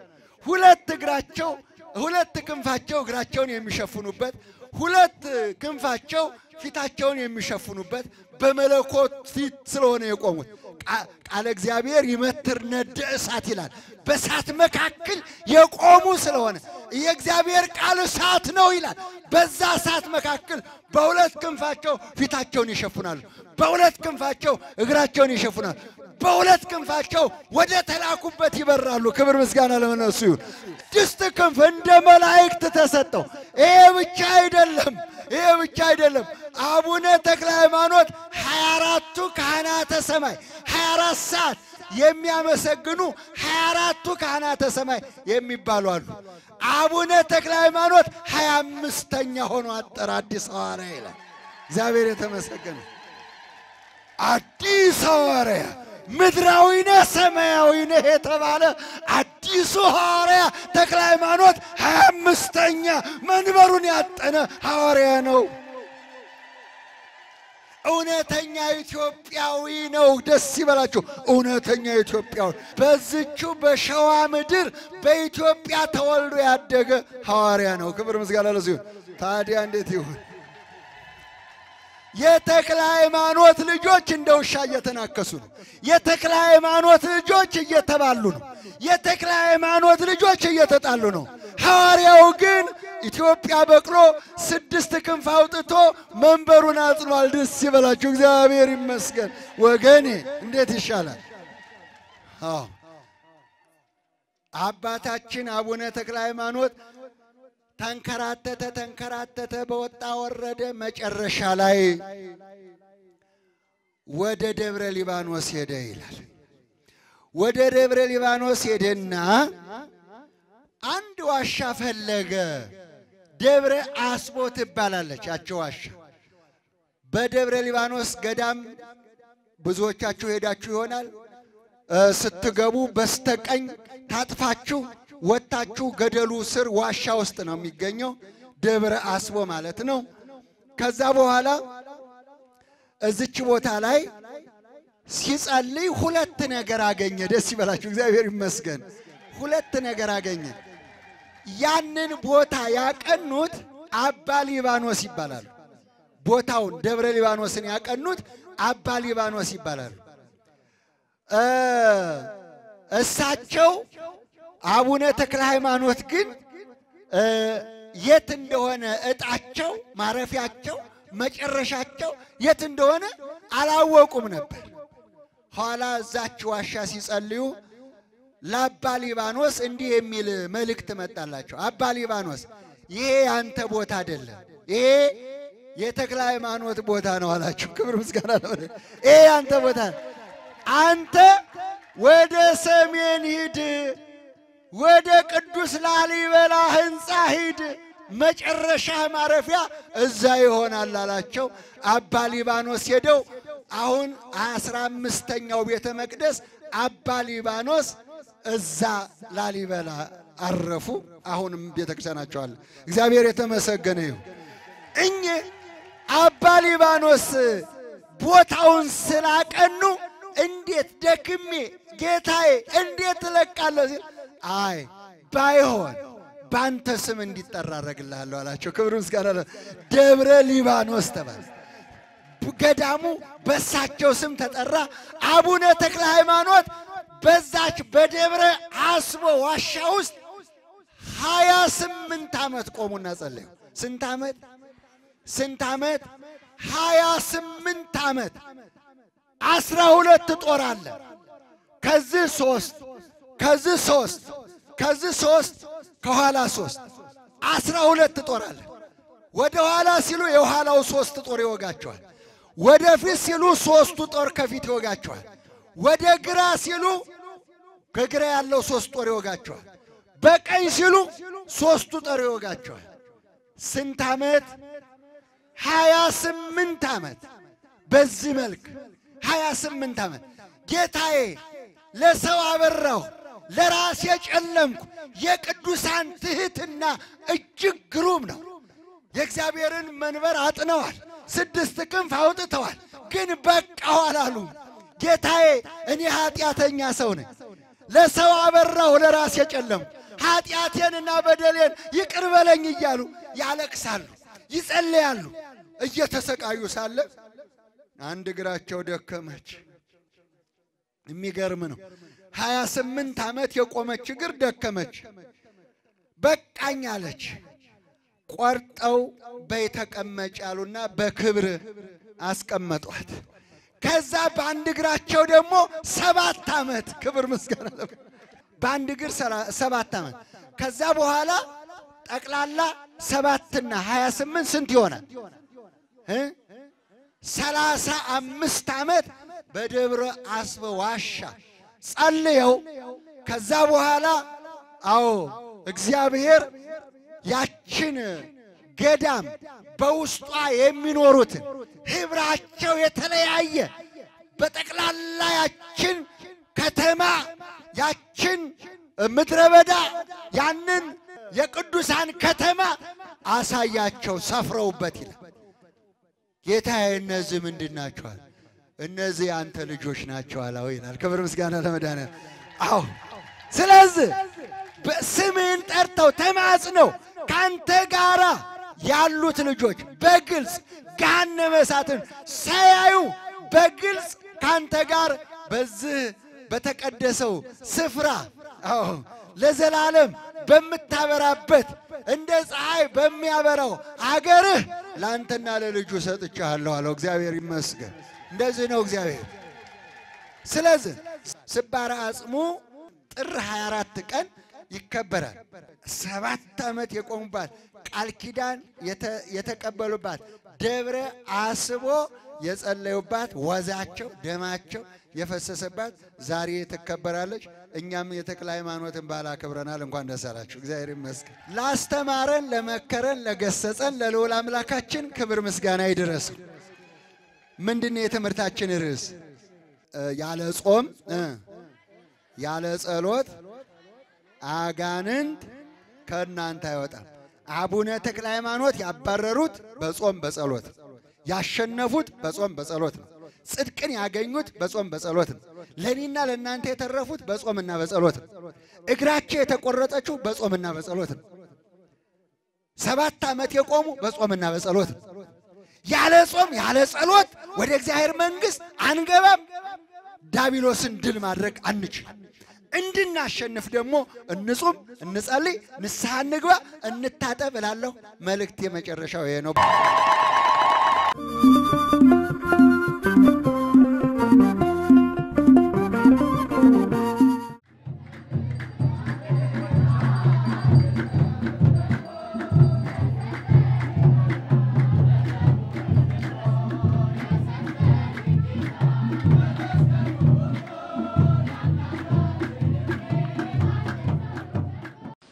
2 ክንፋቸው እግራቸውን የሚሸፍኑበት፣ 2 ክንፋቸው ፊታቸውን የሚሸፍኑበት በመለኮት ፊት ስለሆነ የቆሙት ቃለ እግዚአብሔር ይመትር ነደ እሳት ይላል። በእሳት መካከል የቆሙ ስለሆነ የእግዚአብሔር ቃል እሳት ነው ይላል። በዛ እሳት መካከል በ2 ክንፋቸው ፊታቸውን ይሸፍናሉ፣ በ2 ክንፋቸው እግራቸውን ይሸፍናሉ፣ በ2 ክንፋቸው ወደ ተላኩበት ይበራሉ። ክብር ምስጋና ለእነሱ ይሁን። 6 ክንፍ እንደ መላእክት ተሰጠው። ይሄ ብቻ አይደለም። አቡነ ተክለ ሃይማኖት 24ቱ ካህናተ ሰማይ 24 ሰዓት የሚያመሰግኑ 24ቱ ካህናተ ሰማይ የሚባሉ አሉ። አቡነ ተክለ ሃይማኖት 25ኛ ሆኖ አጠራ አዲስ ሐዋርያ ይላል። እግዚአብሔር የተመሰገነ። አዲስ ሐዋርያ ምድራዊ ነህ ሰማያዊ ነህ የተባለ አዲሱ ሐዋርያ ተክለ ሃይማኖት 25ኛ መንበሩን ያጠነ ሐዋርያ ነው። እውነተኛ ኢትዮጵያዊ ነው። ደስ ይበላችሁ። እውነተኛ ኢትዮጵያዊ በዚቹ በሸዋ ምድር በኢትዮጵያ ተወልዶ ያደገ ሐዋርያ ነው። ክብር ምስጋና ለሱ ይሁን። ታዲያ እንዴት ይሁን? የተክለ ሃይማኖት ልጆች እንደ ውሻ እየተናከሱ ነው። የተክለ ሃይማኖት ልጆች እየተባሉ ነው። የተክለ ሃይማኖት ልጆች እየተጣሉ ነው። ሐዋርያው ግን ኢትዮጵያ በቅሎ 6 ክንፍ አውጥቶ መንበሩን አጽኗል። ደስ ይበላችሁ። እግዚአብሔር ይመስገን ወገኔ። እንዴት ይሻላል? አባታችን አቡነ ተክለ ሃይማኖት ተንከራተተ በወጣ ወረደ። መጨረሻ ላይ ወደ ደብረ ሊባኖስ ሄደ ይላል። ወደ ደብረ ሊባኖስ ሄደና አንድ ዋሻ ፈለገ። ደብረ አስቦ ትባላለች ያቺ ዋሻ። በደብረ ሊባኖስ ገዳም ብዙዎቻችሁ ሄዳችሁ ይሆናል። ስትገቡ በስተቀኝ ታጥፋችሁ ወጣችሁ ገደሉ ስር ዋሻ ውስጥ ነው የሚገኘው ደብረ አስቦ ማለት ነው። ከዛ በኋላ እዚች ቦታ ላይ ሲጸልይ 2 ነገር አገኘ። ደስ ይበላችሁ። እግዚአብሔር ይመስገን። 2 ነገር አገኘ። ያንን ቦታ ያቀኑት አባ ሊባኖስ ይባላሉ። ቦታውን ደብረ ሊባኖስን ያቀኑት አባ ሊባኖስ ይባላሉ። እሳቸው አቡነ ተክለ ሃይማኖት ግን የት እንደሆነ እጣቸው ማረፊያቸው መጨረሻቸው የት እንደሆነ አላወቁም ነበር። ኋላ እዛች ዋሻ ሲጸልዩ ለአባ ሊባኖስ እንዲህ የሚል መልእክት መጣላቸው። አባ ሊባኖስ ይሄ ያንተ ቦታ አይደለም፣ ይሄ የተክለ ሃይማኖት ቦታ ነው አላቸው። ክብር ምስጋና ነው። ይሄ ያንተ ቦታ፣ አንተ ወደ ሰሜን ሂድ፣ ወደ ቅዱስ ላሊበላ ሕንጻ ሂድ፣ መጨረሻ ማረፊያ እዛ ይሆናል አላቸው። አባ ሊባኖስ ሄደው አሁን 15ኛው ቤተ መቅደስ አባ ሊባኖስ እዛ ላሊበላ አረፉ። አሁንም ቤተክርስቲያናቸው አለ። እግዚአብሔር የተመሰገነ ይሁን። አባ ሊባኖስ ቦታውን ስላቀኑ እንዴት ደክሜ ጌታዬ እንዴት እለቃለሁ ሲል አይ ባይሆን ባንተ ስም እንዲጠራ አደርግልሃለሁ አላቸው። ክብር ምስጋና ደብረ ሊባኖስ ተባለ። ገዳሙ በሳቸው ስም ተጠራ። አቡነ ተክለ ሃይማኖት በዛች በደብረ አስቦ ዋሻ ውስጥ 28 ዓመት ቆሙና ጸለዩ። ስንት ዓመት? 28 ዓመት። 12 ጦር አለ። ከዚህ 3 ከኋላ 3 12 ጦር አለ። ወደ ኋላ ሲሉ የኋላው 3 ጦር ይወጋቸዋል። ወደ ፊት ሲሉ 3ቱ ጦር ከፊት ይወጋቸዋል። ወደ ግራ ሲሉ ከግራ ያለው 3 ጦር ይወጋቸዋል። በቀኝ ሲሉ 3ቱ ጦር ይወጋቸዋል። ስንት ዓመት? 28 ዓመት። በዚህ መልክ 28 ዓመት ጌታዬ ለሰው አበራሁ ለራሴ ጨለምኩ። የቅዱሳን ትህትና እጅግ ግሩም ነው። የእግዚአብሔርን መንበር አጥነዋል። 6 ክንፍ አውጥተዋል። ግን በቃው አላሉም። ጌታዬ እኔ ኃጢአተኛ ሰው ነኝ፣ ለሰው አበራሁ ለራሴ ጨለምኩ፣ ኃጢአቴንና በደሌን ይቅር በለኝ እያሉ ያለቅሳሉ፣ ይጸልያሉ። እየተሰቃዩ ሳለ አንድ እግራቸው ደከመች። የሚገርም ነው። 28 ዓመት የቆመች እግር ደከመች። በቃኝ አለች። ቆርጠው በይተቀመጭ ያሉና በክብር አስቀመጧት። ከዛ በአንድ እግራቸው ደግሞ 7 ዓመት ክብር ምስጋና ነው። በአንድ እግር 7 ዓመት። ከዛ በኋላ ጠቅላላ 7 እና 28 ስንት ይሆናል? 35 ዓመት በደብረ አስቦ ዋሻ ጸልየው ከዛ በኋላ አዎ እግዚአብሔር ያችን ገዳም በውስጧ የሚኖሩትን ህብራቸው የተለያየ በጠቅላላ ያችን ከተማ ያችን ምድረ በዳ ያንን የቅዱሳን ከተማ አሳያቸው ሰፍረውበት ይላል። ጌታዬ እነዚህ ምንድን ናቸው? እነዚህ አንተ ልጆች ናቸው አለው ይላል። ክብር ምስጋና ለመድኃኒዓለም። አዎ ስለዚህ ስምህን ጠርተው ተማጽነው ካንተ ጋራ ያሉት ልጆች በግልጽ ገሃነመ እሳትን ሳያዩ በግልጽ ካንተ ጋር በዚህ በተቀደሰው ስፍራ አዎ ለዘላለም በምታበራበት እንደ ፀሐይ በሚያበራው አገርህ ላንተና ለልጁ ሰጥቻለሁ አለው። እግዚአብሔር ይመስገን። እንደዚህ ነው እግዚአብሔር። ስለዚህ ስባረ አጽሙ ጥር 24 ቀን ይከበራል። 7 ዓመት የቆሙባት ቃል ኪዳን የተቀበሉባት ደብረ አስቦ የጸለዩባት ወዛቸው ደማቸው የፈሰሰባት ዛሬ ትከበራለች። እኛም የተክለ ሃይማኖትን በዓል አክብረናል። እንኳን ደስ አላችሁ። እግዚአብሔር ይመስገን። ላስተማረን፣ ለመከረን፣ ለገሰጸን ለልዑል አምላካችን ክብር ምስጋና ይድረሰው። ምንድነው የትምህርታችን ርዕስ? ያለ ጾም ያለ ጸሎት አጋንንት ከእናንተ አይወጣም። አቡነ ተክለ ሃይማኖት ያባረሩት በጾም በጸሎት፣ ያሸነፉት በጾም በጸሎት ነው። ጽድቅን ያገኙት በጾም በጸሎት ነው። ለኔና ለእናንተ የተረፉት በጾምና በጸሎት ነው። እግራቸው የተቆረጠችው በጾምና በጸሎት ነው። 7 ዓመት የቆሙ በጾምና በጸሎት ነው። ያለ ጾም ያለ ጸሎት ወደ እግዚአብሔር መንግሥት አንገባም። ዲያብሎስን ድል ማድረግ አንችል። እንድናሸንፍ ደግሞ እንጹም፣ እንጸልይ፣ ንስሐ እንግባ፣ እንታጠብ እላለሁ። መልእክት የመጨረሻው ይሄ ነው።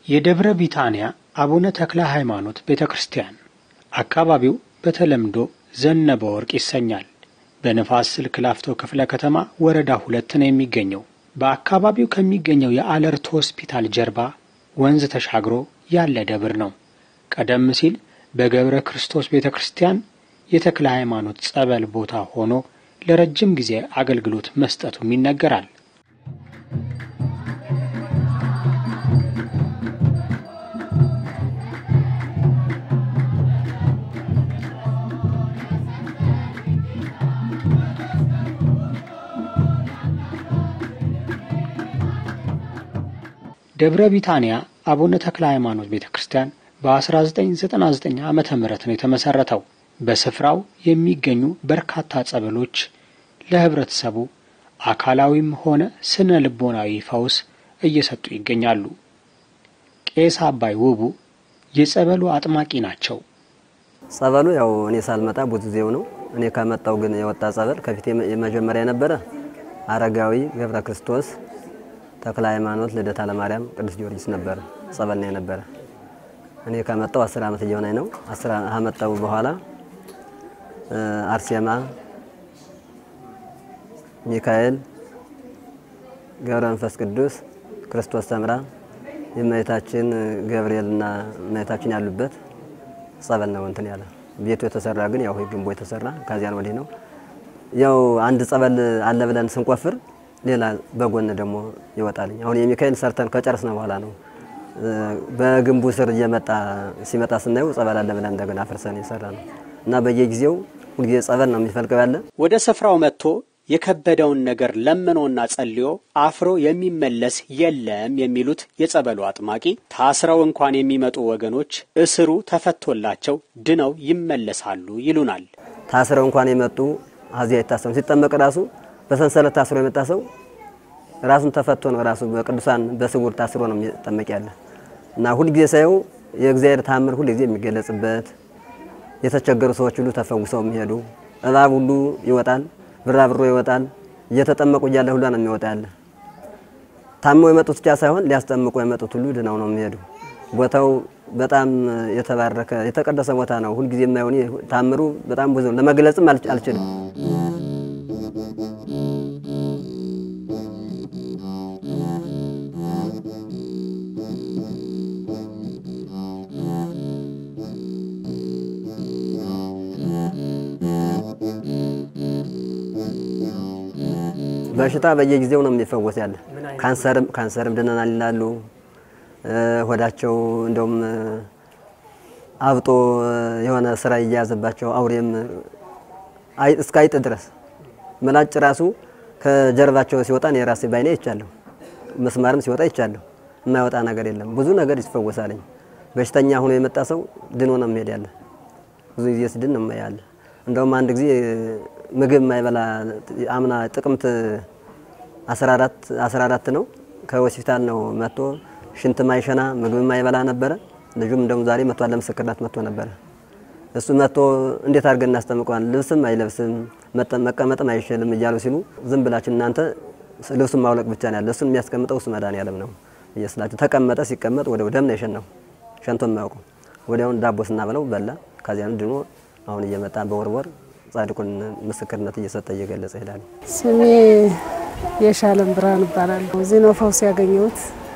የደብረ ቢታንያ አቡነ ተክለ ሃይማኖት ቤተክርስቲያን አካባቢው በተለምዶ ዘነበ ወርቅ ይሰኛል። በንፋስ ስልክ ላፍቶ ክፍለ ከተማ ወረዳ 2 ነው የሚገኘው። በአካባቢው ከሚገኘው የአለርት ሆስፒታል ጀርባ ወንዝ ተሻግሮ ያለ ደብር ነው። ቀደም ሲል በገብረ ክርስቶስ ቤተክርስቲያን የተክለ ሃይማኖት ጸበል ቦታ ሆኖ ለረጅም ጊዜ አገልግሎት መስጠቱም ይነገራል። ደብረ ቢታንያ አቡነ ተክለ ሃይማኖት ቤተክርስቲያን በ1999 ዓመተ ምህረት ነው የተመሰረተው። በስፍራው የሚገኙ በርካታ ጸበሎች ለህብረተሰቡ አካላዊም ሆነ ስነ ልቦናዊ ፈውስ እየሰጡ ይገኛሉ። ቄስ አባይ ውቡ የጸበሉ አጥማቂ ናቸው። ጸበሉ ያው እኔ ሳልመጣ ብዙ ጊዜው ነው። እኔ ከመጣው ግን የወጣ ጸበል ከፊት የመጀመሪያ የነበረ አረጋዊ ገብረ ክርስቶስ ተክለ ሃይማኖት ልደታ ለማርያም ቅዱስ ጊዮርጊስ ነበር ጸበል ነው የነበረ። እኔ ከመጣው 10 ዓመት እየሆነኝ ነው። 10 አመጣው በኋላ አርሴማ ሚካኤል ገብረ መንፈስ ቅዱስ ክርስቶስ ተምራ የእመቤታችን ገብርኤልና እመቤታችን ያሉበት ጸበል ነው እንትን ያለ። ቤቱ የተሰራ ግን ያው ግንቦ የተሰራ ከዚያን ወዲህ ነው። ያው አንድ ጸበል አለ ብለን ስንቆፍር ሌላ በጎን ደግሞ ይወጣል። አሁን የሚካኤል ሰርተን ከጨረስን በኋላ ነው በግንቡ ስር ሲመጣ ስናየው ጸበል አለ ብለን እንደገና አፍርሰን ይሰራ ነው እና በየጊዜው ሁሉ ጸበል ነው የሚፈልቀው ያለ። ወደ ስፍራው መጥቶ የከበደውን ነገር ለምኖና ጸልዮ አፍሮ የሚመለስ የለም የሚሉት የጸበሉ አጥማቂ ታስረው እንኳን የሚመጡ ወገኖች እስሩ ተፈቶላቸው ድነው ይመለሳሉ ይሉናል። ታስረው እንኳን የመጡ አዚያ ይታሰሩ ሲጠመቅ ራሱ በሰንሰለት ታስሮ የመጣ ሰው ራሱን ተፈቶ ነው ራሱ በቅዱሳን በስውር ታስሮ ነው የሚጠመቅ ያለ እና ሁሉ ጊዜ ሳይው የእግዚአብሔር ታምር ሁሉ ጊዜ የሚገለጽበት የተቸገሩ ሰዎች ሁሉ ተፈውሰው የሚሄዱ እባብ ሁሉ ይወጣል፣ ብራብሮ ይወጣል። እየተጠመቁ እያለ ሁሉ ነው የሚወጣ ያለ። ታመው የመጡት ብቻ ሳይሆን ሊያስጠምቁ የመጡት ሁሉ ድነው ነው የሚሄዱ። ቦታው በጣም የተባረከ የተቀደሰ ቦታ ነው። ሁሉ ጊዜ የማይሆን ታምሩ በጣም ብዙ ለመግለጽም አልችልም። በሽታ በየጊዜው ነው የሚፈወስ ያለ። ካንሰርም ድነናል ይላሉ። ሆዳቸው እንደውም አብጦ የሆነ ስራ ይያዘባቸው አውሬም እስከ አይጥ ድረስ መላጭ ራሱ ከጀርባቸው ሲወጣ ነው ራሴ ባይኔ ይቻለሁ። መስማርም ሲወጣ ይቻለሁ። የማይወጣ ነገር የለም። ብዙ ነገር ይፈወሳል። በሽተኛ ሆኖ የመጣ ሰው ድኖ ነው የሚሄድ ያለ። ብዙ ጊዜ ሲድን ነው የማያለ። እንደውም አንድ ጊዜ ምግብ ማይበላ አምና ጥቅምት 14 ነው ከሆስፒታል ነው መጥቶ ሽንት ማይሸና ምግብ ማይበላ ነበር። ልጁም እንደውም ዛሬ መጥቷል ለምስክርነት መጥቶ ነበር። እሱ መጥቶ እንዴት አድርገን እናስጠምቀዋለን? ልብስም አይለብስም መቀመጥም አይችልም እያሉ ሲሉ ዝም ብላችሁ እናንተ ልብሱን ማውለቅ ብቻ ነው ያለ። እሱን የሚያስቀምጠው እሱ መድኃኒዓለም ነው እየስላችሁ ተቀመጠ። ሲቀመጥ ወዲያው ደም ነው የሸናው። ሸንቶም ማያውቁ ወዲያው ዳቦ ስናበለው በላ። ከዚያን ድኖ አሁን እየመጣ በወርወር ጻድቁን ምስክርነት እየሰጠ እየገለጸ ይላል። ስሜ የሻለም ብርሃን እባላለሁ። እዚህ ነው ፈውስ ያገኘሁት።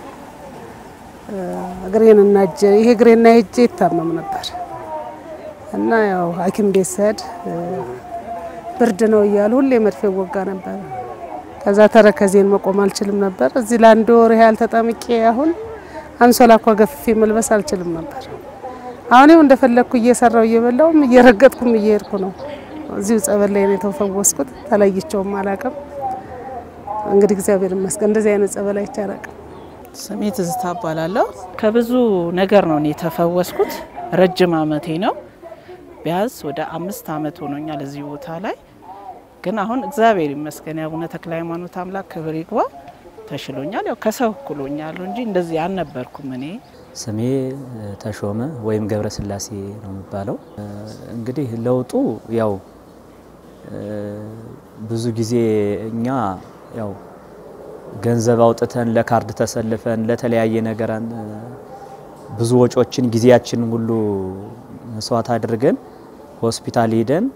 እግሬንና እጄ ይታመም ነበር እና ያው ሐኪም ቤት ስሄድ ብርድ ነው እያሉ ሁሌ መርፌ ወጋ ነበር። ከዛ ተረከዜን መቆም አልችልም ነበር። እዚህ ለአንድ ወር ያህል ተጠምቄ አሁን አንሶላ እኮ ገፍፌ መልበስ አልችልም ነበር። አሁንም እንደፈለኩ እየሰራው እየበላውም እየረገጥኩም እየሄድኩ ነው። እዚሁ ጸበል ላይ ነው ተፈወስኩት። ተለይቼውም አላውቅም። እንግዲህ እግዚአብሔር ይመስገን እንደዚህ አይነት ጸበል አይቻላል። ስሜ ትዝታ እባላለሁ። ከብዙ ነገር ነው የተፈወስኩት። ረጅም አመቴ ነው። ቢያንስ ወደ 5 አመት ሆኖኛል እዚህ ቦታ ላይ። ግን አሁን እግዚአብሔር ይመስገን አቡነ ተክለ ሃይማኖት አምላክ ክብር ይግባ ተሽሎኛል። ያው ከሰው ሁሉኛል እንጂ እንደዚህ አልነበርኩም እኔ። ስሜ ተሾመ ወይም ገብረ ስላሴ ነው የሚባለው። እንግዲህ ለውጡ ያው ብዙ ጊዜ እኛ ያው ገንዘብ አውጥተን ለካርድ ተሰልፈን ለተለያየ ነገር ብዙ ወጪዎችን ጊዜያችን ሁሉ መስዋዕት አድርገን ሆስፒታል ሄደን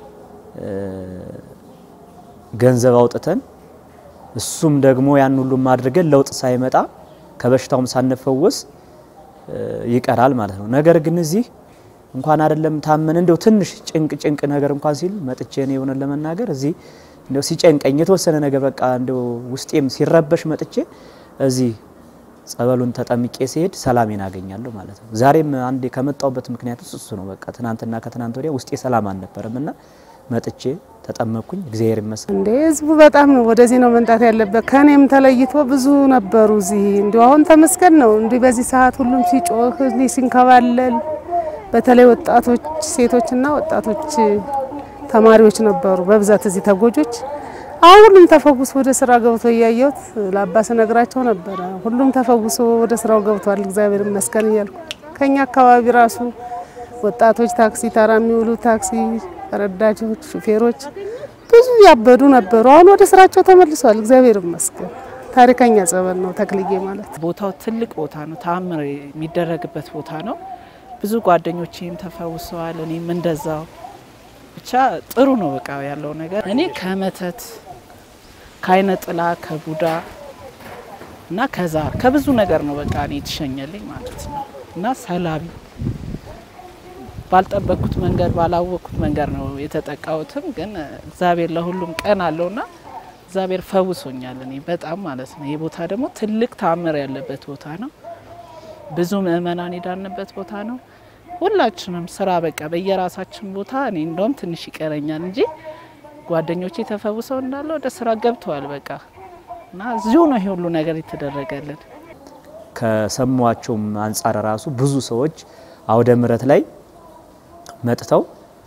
ገንዘብ አውጥተን እሱም ደግሞ ያን ሁሉ ማድረገን ለውጥ ሳይመጣ ከበሽታውም ሳንፈወስ ይቀራል ማለት ነው። ነገር ግን እዚህ እንኳን አይደለም ታመን እንደው ትንሽ ጭንቅ ነገር እንኳን ሲል መጥቼ ነው የሆነ ለመናገር እዚህ እንደው ሲጨንቀኝ የተወሰነ ነገር በቃ እንደው ውስጤም ሲረበሽ መጥቼ እዚህ ጸበሉን ተጠምቄ ሲሄድ ሰላሜን አገኛለሁ ማለት ነው። ዛሬም አንዴ ከመጣውበት ምክንያት እሱ ነው። በቃ ትናንትና ከትናንት ወዲያ ውስጤ ሰላም አልነበረምና መጥቼ ተጠመቅኩኝ። እግዚአብሔር ይመስገን። እንዴ ህዝቡ በጣም ነው ወደዚህ ነው መንጣት ያለበት። ከኔም ተለይቶ ብዙ ነበሩ እዚህ እንዴ አሁን ተመስገን ነው። እንዴ በዚህ ሰዓት ሁሉም ሲጮህ ሲንከባለል በተለይ ወጣቶች ሴቶችና ወጣቶች ተማሪዎች ነበሩ በብዛት እዚህ ተጎጆች። አሁን ሁሉም ተፈውሶ ወደ ስራ ገብቶ ያያዩት ለአባስ ነግራቸው ነበር። ሁሉም ተፈውሶ ወደ ስራው ገብቷል እግዚአብሔር ይመስገን እያልኩ ከኛ አካባቢ ራሱ ወጣቶች ታክሲ ተራ የሚውሉ ታክሲ ረዳጆች ሹፌሮች ብዙ ያበዱ ነበሩ። አሁን ወደ ስራቸው ተመልሰዋል እግዚአብሔር ይመስገን። ታሪከኛ ጸበል ነው ተክልዬ ማለት። ቦታው ትልቅ ቦታ ነው። ተአምር የሚደረግበት ቦታ ነው። ብዙ ጓደኞቼም ተፈውሰዋል። እኔም እንደዛው ብቻ ጥሩ ነው በቃ ያለው ነገር። እኔ ከመተት ከአይነ ጥላ ከቡዳ እና ከዛ ከብዙ ነገር ነው በቃ እኔ ተሸኘልኝ ማለት ነው። እና ሰላም ባልጠበቅኩት መንገድ ባላወቅኩት መንገድ ነው የተጠቃውትም ግን እግዚአብሔር ለሁሉም ቀን አለውና እግዚአብሔር ፈውሶኛል እኔ በጣም ማለት ነው። ይሄ ቦታ ደግሞ ትልቅ ተአምር ያለበት ቦታ ነው። ብዙ ምእመናን የዳነበት ቦታ ነው። ሁላችንም ስራ በቃ በየራሳችን ቦታ እኔ እንደውም ትንሽ ይቀረኛል እንጂ ጓደኞቼ ተፈውሰው እንዳለ ወደ ስራ ገብተዋል በቃ እና እዚሁ ነው ይሄ ሁሉ ነገር የተደረገልን። ከሰሟቸውም አንጻር ራሱ ብዙ ሰዎች አውደ ምሕረት ላይ መጥተው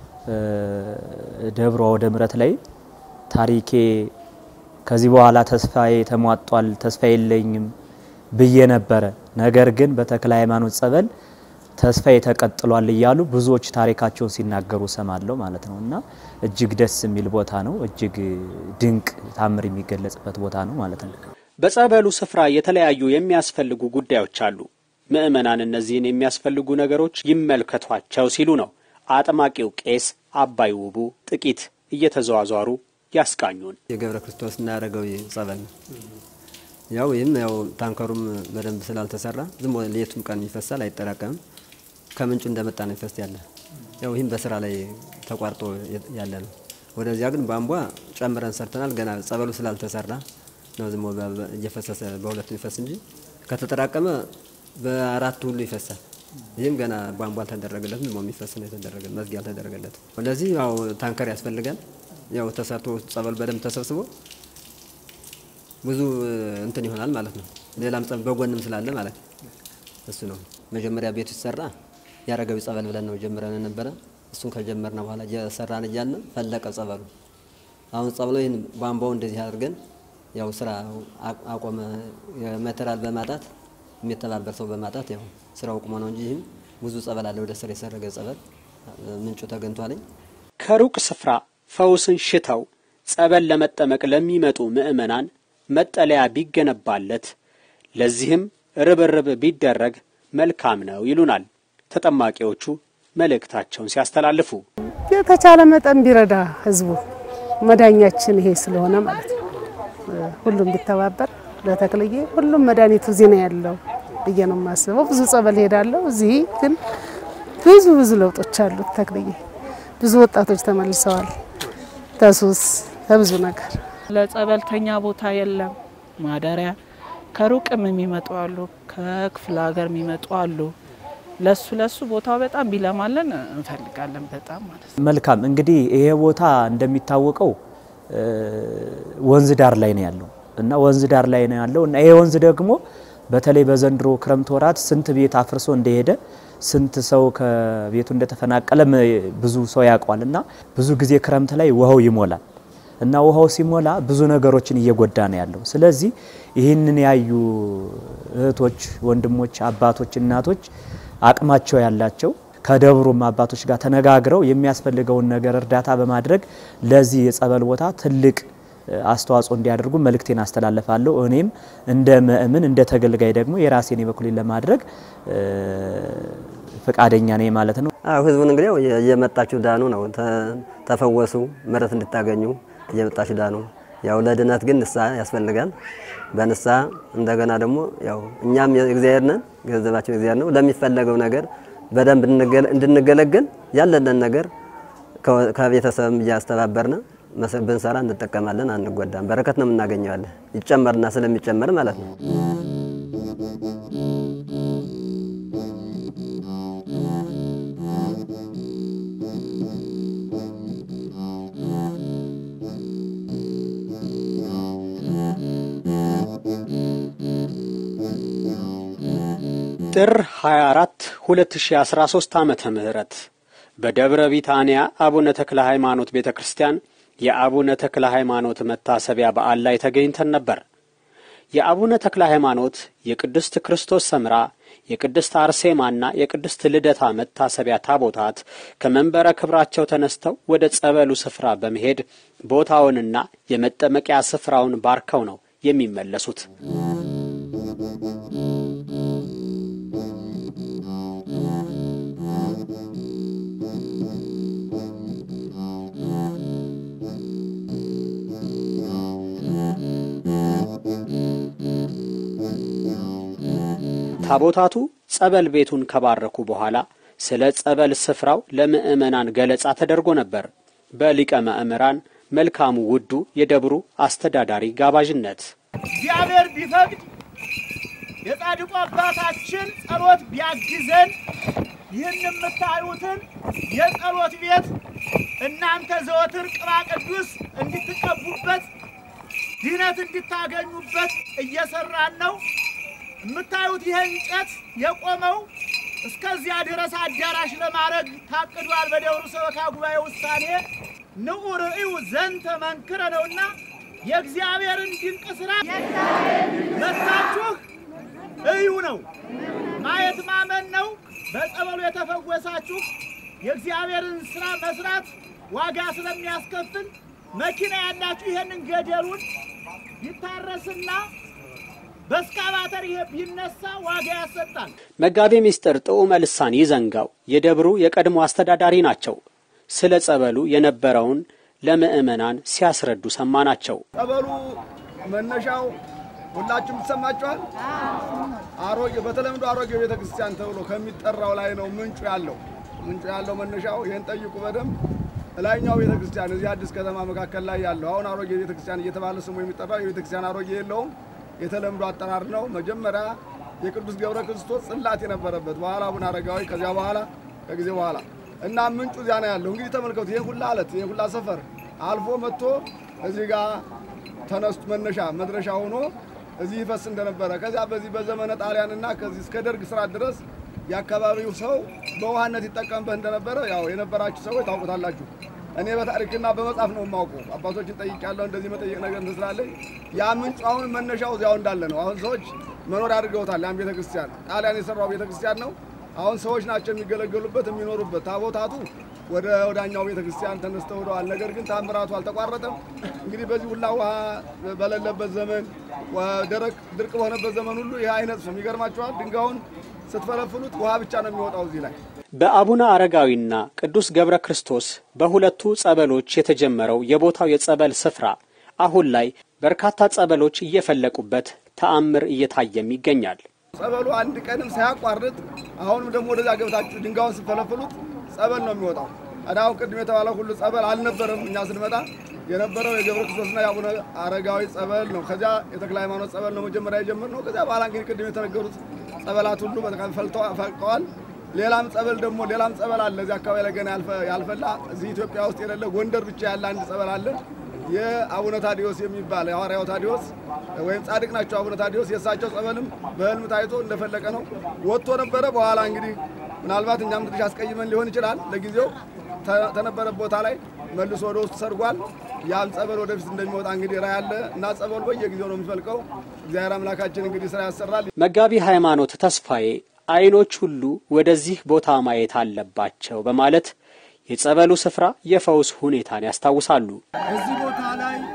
ደብሮ አውደ ምሕረት ላይ ታሪኬ ከዚህ በኋላ ተስፋዬ ተሟጧል ተስፋ የለኝም ብዬ ነበር፣ ነገር ግን በተክለ ሃይማኖት ጸበል ተስፋዬ ተቀጥሏል እያሉ ብዙዎች ታሪካቸውን ሲናገሩ ሰማለው ማለት ነውና እጅግ ደስ የሚል ቦታ ነው። እጅግ ድንቅ ታምር የሚገለጽበት ቦታ ነው ማለት ነው። በጸበሉ ስፍራ የተለያዩ የሚያስፈልጉ ጉዳዮች አሉ። ምእመናን እነዚህን የሚያስፈልጉ ነገሮች ይመልከቷቸው ሲሉ ነው አጥማቂው ቄስ አባይ ውቡ ጥቂት እየተዘዋወሩ ያስቃኙን። የገብረ ክርስቶስ እናረጋው ጸበል ነው። ያው ታንከሩም በደንብ ስላልተሰራ ዝም ብሎ ለየቱም ቀን ይፈሳል አይጠራቀምም። ከምንጩ እንደመጣ ነው ይፈስ ያለ። ያው ይሄን በስራ ላይ ተቋርጦ ያለ ነው። ወደዚያ ግን ባምቧ ጨምረን ሰርተናል። ገና ጸበሉ ስላልተሰራ ነው ዝም ብሎ እየፈሰሰ በሁለት ይፈስ እንጂ ከተጠራቀመ በአራት ሁሉ ይፈሳል። ይሄም ገና ባምቧ አልተደረገለትም። ዝም ብሎ የሚፈስ ነው የተደረገለት መዝጊያ አልተደረገለትም። ስለዚህ ያው ታንከር ያስፈልጋል። ያው ተሰርቶ ጸበል በደንብ ተሰብስቦ ብዙ እንትን ይሆናል ማለት ነው። ሌላም ጸበል በጎንም ስላለ ማለት እሱ ነው። መጀመሪያ ቤቱ ሲሰራ ያረጋው ጸበል ብለን ነው ጀምረን ነበር። እሱን ከጀመርና በኋላ እየሰራን እያልን ፈለቀ ጸበሉ። አሁን ጸበሉ ይሄን ባምባው እንደዚህ አድርገን ያው ስራ አቆመ። የማቴሪያል በማጣት የሚተባበር ሰው በማጣት ያው ስራው ቆሞ ነው እንጂ ይሄን ብዙ ጸበል አለ ወደ ስራ የሰረገ ጸበል ምንጩ ተገንቷል። ከሩቅ ስፍራ ፈውስን ሽተው ጸበል ለመጠመቅ ለሚመጡ ምእመናን መጠለያ ቢገነባለት ለዚህም ርብርብ ቢደረግ መልካም ነው ይሉናል ተጠማቂዎቹ መልእክታቸውን ሲያስተላልፉ። የተቻለ መጠን ቢረዳ ህዝቡ መዳኛችን ይሄ ስለሆነ ማለት ነው። ሁሉም ቢተባበር ለተክልዬ ሁሉም መዳኒቱ ዜና ያለው ብዬ ነው የማስበው። ብዙ ጸበል ሄዳለሁ እዚህ ግን ብዙ ለውጦች አሉ። ተክልዬ ብዙ ወጣቶች ተመልሰዋል ተሱስ ተብዙ ነገር። ለጸበልተኛ ቦታ የለም ማደሪያ። ከሩቅም የሚመጡ አሉ ከክፍለ ሀገር የሚመጡ አሉ። ለሱ ቦታው በጣም ቢለማለን እንፈልጋለን በጣም ማለት ነው። መልካም እንግዲህ ይሄ ቦታ እንደሚታወቀው ወንዝ ዳር ላይ ነው ያለው እና ወንዝ ዳር ላይ ነው ያለው እና ይሄ ወንዝ ደግሞ በተለይ በዘንድሮ ክረምት ወራት ስንት ቤት አፍርሶ እንደሄደ ስንት ሰው ከቤቱ እንደተፈናቀለ ብዙ ሰው ያውቃልና ብዙ ጊዜ ክረምት ላይ ውሃው ይሞላል እና ውሃው ሲሞላ ብዙ ነገሮችን እየጎዳ ነው ያለው። ስለዚህ ይህንን ያዩ እህቶች ወንድሞች አባቶች እናቶች አቅማቸው ያላቸው ከደብሩም አባቶች ጋር ተነጋግረው የሚያስፈልገውን ነገር እርዳታ በማድረግ ለዚህ የጸበል ቦታ ትልቅ አስተዋጽኦ እንዲያደርጉ መልእክቴን አስተላልፋለሁ። እኔም እንደ ምእምን እንደ ተገልጋይ ደግሞ የራሴን የበኩሌን ለማድረግ ፈቃደኛ ነኝ ማለት ነው። ህዝቡን እንግዲህ እየመጣችሁ ዳኑ ነው፣ ተፈወሱ፣ ምሕረት እንድታገኙ እየመጣችሁ ዳኑ። ያው ለድነት ግን ንስሐ ያስፈልጋል። በንስሐ እንደገና ደግሞ ያው እኛም የእግዚአብሔር ነን፣ ገንዘባችን እግዚአብሔር ነው። ለሚፈለገው ነገር በደንብ እንድንገለገል ያለንን ነገር ከቤተሰብም እያስተባበርን ብንሰራ እንጠቀማለን፣ አንጎዳም። በረከት ነው የምናገኘው ያለ ይጨመርና ስለሚጨመር ማለት ነው። ጥር 24 2013 ዓመተ ምህረት በደብረ ቢታንያ አቡነ ተክለ ሃይማኖት ቤተክርስቲያን የአቡነ ተክለ ሃይማኖት መታሰቢያ በዓል ላይ ተገኝተን ነበር። የአቡነ ተክለ ሃይማኖት የቅድስት ክርስቶስ ሰምራ፣ የቅድስት አርሴማና የቅድስት ልደታ መታሰቢያ ታቦታት ከመንበረ ክብራቸው ተነስተው ወደ ጸበሉ ስፍራ በመሄድ ቦታውንና የመጠመቂያ ስፍራውን ባርከው ነው የሚመለሱት። ታቦታቱ ጸበል ቤቱን ከባረኩ በኋላ ስለ ጸበል ስፍራው ለምእመናን ገለጻ ተደርጎ ነበር። በሊቀ ማእምራን መልካሙ ውዱ የደብሩ አስተዳዳሪ ጋባዥነት እግዚአብሔር ቢፈቅድ የጻድቁ አባታችን ጸሎት ቢያግዘን ይህን የምታዩትን የጸሎት ቤት እናንተ ዘወትር ቅባ ቅዱስ እንድትቀቡበት ድነት እንድታገኙበት እየሰራን ነው። የምታዩት ይሄ እንጨት የቆመው እስከዚያ ድረስ አዳራሽ ለማድረግ ታቅዷል። በደብሩ ሰበካ ጉባኤ ውሳኔ ንዑር እዩ ዘንተ መንክረ ነውና የእግዚአብሔርን ድንቅ ስራ መታችሁ እዩ ነው። ማየት ማመን ነው። በጸበሉ የተፈወሳችሁ የእግዚአብሔርን ስራ መስራት ዋጋ ስለሚያስከፍል መኪና ያላችሁ ይሄንን ገደሉን ይታረስና በስካባተር ቢነሳ ዋጋ ያሰጣል። መጋቤ ሚስጥር ጥዑመ ልሳን ይዘንጋው የደብሩ የቀድሞ አስተዳዳሪ ናቸው። ስለ ጸበሉ የነበረውን ለምእመናን ሲያስረዱ ሰማናቸው። ጸበሉ መነሻው ሁላችሁም ተሰማችኋል። አሮጌ በተለምዶ አሮጌ ቤተክርስቲያን ተብሎ ከሚጠራው ላይ ነው ምንጩ ያለው መነሻው። ይሄን ጠይቁ በደንብ። ላይኛው ቤተክርስቲያን እዚህ አዲስ ከተማ መካከል ላይ ያለው አሁን አሮጌ ቤተክርስቲያን እየተባለ ስሙ የሚጠራው የቤተክርስቲያን አሮጌ የለውም፣ የተለምዶ አጠራር ነው። መጀመሪያ የቅዱስ ገብረ ክርስቶስ ጽላት የነበረበት በኋላ አቡነ አረጋዊ ከዚያ በኋላ ከጊዜ በኋላ እና ምንጩ እዚያ ነው ያለው። እንግዲህ ተመልከቱ፣ ይሄ ሁላ አለት ይሄ ሁላ ሰፈር አልፎ መጥቶ እዚህ ጋር ተነስቶ መነሻ መድረሻ ሆኖ እዚህ ይፈስ እንደነበረ ከዚያ በዚህ በዘመነ ጣሊያንና ከዚህ እስከ ደርግ ስርዓት ድረስ የአካባቢው ሰው በውሃነት ይጠቀምበት እንደነበረ ያው የነበራችሁ ሰዎች ታውቁታላችሁ። እኔ በታሪክና በመጽሐፍ ነው የማውቀው። አባቶችን ጠይቄያለሁ። እንደዚህ መጠየቅ ነገር እንስላለን። ያ ምንጩ አሁን መነሻው እዚያው እንዳለ ነው። አሁን ሰዎች መኖር አድርገውታል። ያን ቤተክርስቲያን ጣሊያን የሰራው ቤተክርስቲያን ነው። አሁን ሰዎች ናቸው የሚገለገሉበት የሚኖሩበት። ታቦታቱ ወደ ወዳኛው ቤተክርስቲያን ተነስተው ሄደዋል። ነገር ግን ታምራቱ አልተቋረጠም። እንግዲህ በዚህ ሁላ ውሃ በሌለበት ዘመን ደረቅ ድርቅ በሆነበት ዘመን ሁሉ ይህ አይነት ነው። ይገርማችኋል። ድንጋዩን ስትፈለፍሉት ውሃ ብቻ ነው የሚወጣው እዚህ ላይ። በአቡነ አረጋዊና ቅዱስ ገብረ ክርስቶስ በሁለቱ ጸበሎች የተጀመረው የቦታው የጸበል ስፍራ አሁን ላይ በርካታ ጸበሎች እየፈለቁበት ተአምር እየታየም ይገኛል። ጸበሉ አንድ ቀንም ሳያቋርጥ አሁንም ደግሞ ወደዛ ገብታችሁ ድንጋዩን ስትፈለፍሉት ጸበል ነው የሚወጣው። አዳው ቅድም የተባለው ሁሉ ጸበል አልነበረም። እኛ ስንመጣ የነበረው የገብረ ክርስቶስና የአቡነ አረጋዊ ጸበል ነው። ከዛ የተክለ ሃይማኖት ጸበል ነው መጀመሪያ የጀመርነው። ከዛ በኋላ እንግዲህ ቅድም የተነገሩት ጸበላት ሁሉ በጣም ፈልቀዋል። ሌላም ጸበል ደግሞ ሌላም ጸበል አለ እዚህ አካባቢ ላይ ገና ያልፈላ እዚህ ኢትዮጵያ ውስጥ የሌለ ጎንደር ብቻ ያለ አንድ ጸበል አለ። የአቡነ ታዲዮስ የሚባል የሐዋርያው ታዲዮስ ወይም ጻድቅ ናቸው አቡነ ታዲዮስ። የእሳቸው ጸበልም በህልም ታይቶ እንደፈለቀ ነው ወጥቶ ነበረ። በኋላ እንግዲህ ምናልባት እኛም ትንሽ አስቀይመን ሊሆን ይችላል። ለጊዜው ተነበረ ቦታ ላይ መልሶ ወደ ውስጥ ሰርጓል። ያም ጸበል ወደፊት እንደሚወጣ እንግዲህ ራይ አለ እና ጸበሉ በየጊዜው ነው የሚፈልቀው። እግዚአብሔር አምላካችን እንግዲህ ስራ ያሰራል። መጋቢ ሃይማኖት ተስፋዬ አይኖች ሁሉ ወደዚህ ቦታ ማየት አለባቸው በማለት የጸበሉ ስፍራ የፈውስ ሁኔታን ያስታውሳሉ። እዚህ ቦታ ላይ የብዙ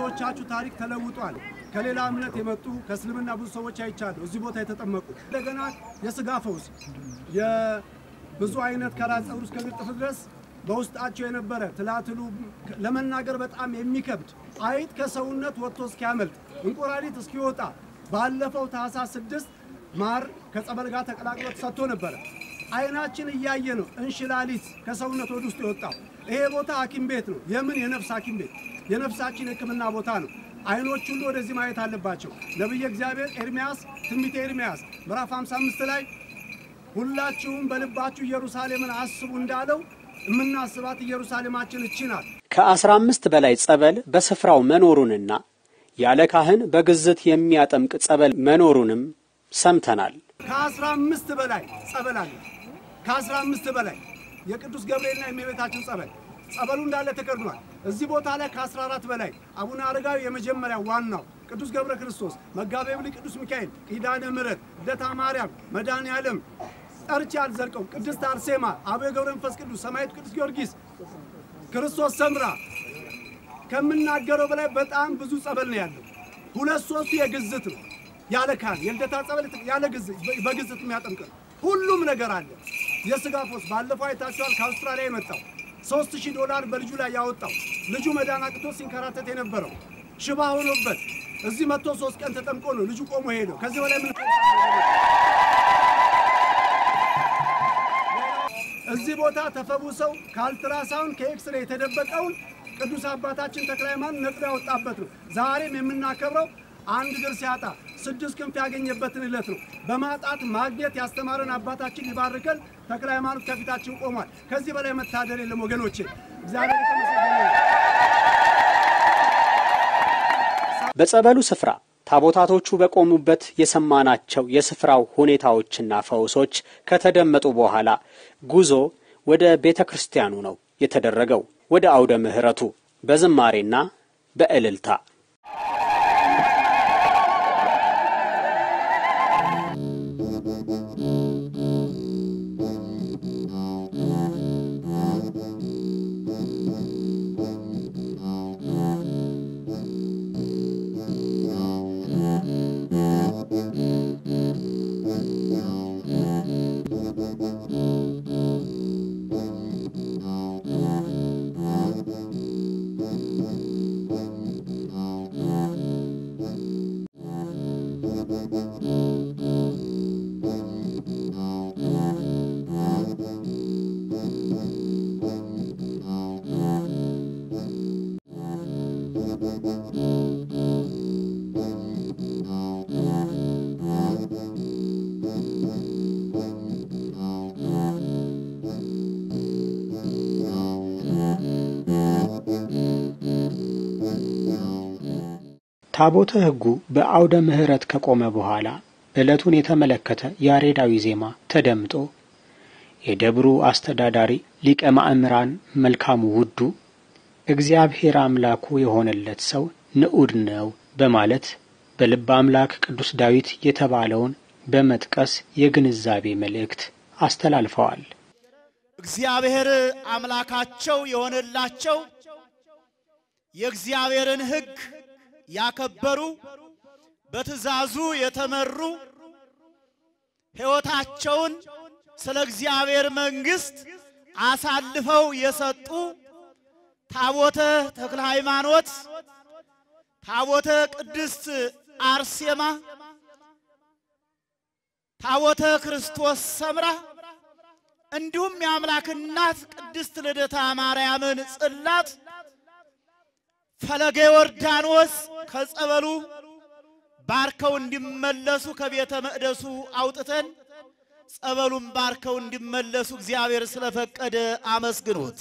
የብዙዎቻችሁ ታሪክ ተለውጧል። ከሌላ እምነት የመጡ ከእስልምና ብዙ ሰዎች አይቻሉ እዚህ ቦታ የተጠመቁ እንደገና የስጋ ፈውስ የብዙ አይነት ከራስ ፀጉር እስከ እግር ጥፍር ድረስ በውስጣቸው የነበረ ትላትሉ ለመናገር በጣም የሚከብድ አይጥ ከሰውነት ወጥቶ እስኪያመልጥ እንቁራሪት እስኪወጣ ባለፈው ታህሳስ 6 ማር ከጸበል ጋር ተቀላቅሎ ተሰጥቶ ነበር። አይናችን እያየ ነው እንሽላሊት ከሰውነት ወደ ውስጥ የወጣው። ይሄ ቦታ ሐኪም ቤት ነው። የምን የነፍስ ሐኪም ቤት የነፍሳችን ሕክምና ቦታ ነው። አይኖች ሁሉ ወደዚህ ማየት አለባቸው። ነብይ እግዚአብሔር ኤርሚያስ ትንቢተ ኤርሚያስ ምዕራፍ 55 ላይ ሁላችሁም በልባችሁ ኢየሩሳሌምን አስቡ እንዳለው የምናስባት ኢየሩሳሌማችን እቺ ናት። ከ15 በላይ ጸበል በስፍራው መኖሩንና ያለ ካህን በግዝት የሚያጠምቅ ጸበል መኖሩንም ሰምተናል። ከ15 በላይ ጸበል አለ። ከ15 በላይ የቅዱስ ገብርኤልና የእመቤታችን ጸበሉ እንዳለ ተቀርኗል። እዚህ ቦታ ላይ ከ14 በላይ አቡነ አረጋዊ የመጀመሪያው ዋናው ቅዱስ ገብረ ክርስቶስ፣ መጋቤ ብሉይ ቅዱስ ሚካኤል፣ ኪዳነ ምሕረት፣ ልደታ ማርያም፣ መድኃኔ ዓለም ጠርቼ አልዘልቀው፣ ቅድስት አርሴማ፣ አቡነ ገብረ መንፈስ ቅዱስ፣ ሰማዕቱ ቅዱስ ጊዮርጊስ፣ ክርስቶስ ሰምራ ከምናገረው በላይ በጣም ብዙ ጸበል ነው ያለው። 2-3 የግዝት ነው ያለ ካህን የልደታ ጸበል ያለ ግዝት በግዝት የሚያጠምቅ ሁሉም ነገር አለ። የስጋ ፈውስ ባለፈው አይታችኋል። ከአውስትራሊያ የመጣው $3000 በልጁ ላይ ያወጣው ልጁ መዳን አቅቶ ሲንከራተት የነበረው ሽባ ሆኖበት እዚህ መጥቶ 3 ቀን ተጠምቆ ነው ልጁ ቆሞ ሄደው። ከዚህ በላይ ምን እዚህ ቦታ ተፈውሰው ካልትራሳውን ከኤክስሬ የተደበቀውን ቅዱስ አባታችን ተክለ ሃይማኖት ነቅሎ ያወጣበት ነው። ዛሬም የምናከብረው አንድ እግር ሲያጣ 6 ክንፍ ያገኘበትን ዕለት ነው። በማጣት ማግኘት ያስተማረን አባታችን ይባርከን። ተክለ ሃይማኖት ከፊታችን ቆሟል። ከዚህ በላይ መታደል የለም ወገኖቼ። እግዚአብሔር ይመስገን። በጸበሉ ስፍራ ታቦታቶቹ በቆሙበት የሰማናቸው የስፍራው ሁኔታዎችና ፈውሶች ከተደመጡ በኋላ ጉዞ ወደ ቤተክርስቲያኑ ነው የተደረገው። ወደ አውደ ምህረቱ በዝማሬና በእልልታ ታቦተ ሕጉ በአውደ ምህረት ከቆመ በኋላ ዕለቱን የተመለከተ ያሬዳዊ ዜማ ተደምጦ የደብሩ አስተዳዳሪ ሊቀ ማእምራን መልካሙ ውዱ እግዚአብሔር አምላኩ የሆነለት ሰው ንዑድ ነው በማለት በልበ አምላክ ቅዱስ ዳዊት የተባለውን በመጥቀስ የግንዛቤ መልእክት አስተላልፈዋል። እግዚአብሔር አምላካቸው የሆነላቸው የእግዚአብሔርን ሕግ ያከበሩ በትእዛዙ የተመሩ ሕይወታቸውን ስለ እግዚአብሔር መንግስት አሳልፈው የሰጡ ታቦተ ተክለ ሃይማኖት፣ ታቦተ ቅድስት አርሴማ፣ ታቦተ ክርስቶስ ሰምራ እንዲሁም የአምላክ እናት ቅድስት ልደታ ማርያምን ጽላት ፈለገ ዮርዳኖስ ከጸበሉ ባርከው እንዲመለሱ ከቤተ መቅደሱ አውጥተን ጸበሉን ባርከው እንዲመለሱ እግዚአብሔር ስለፈቀደ አመስግኑት።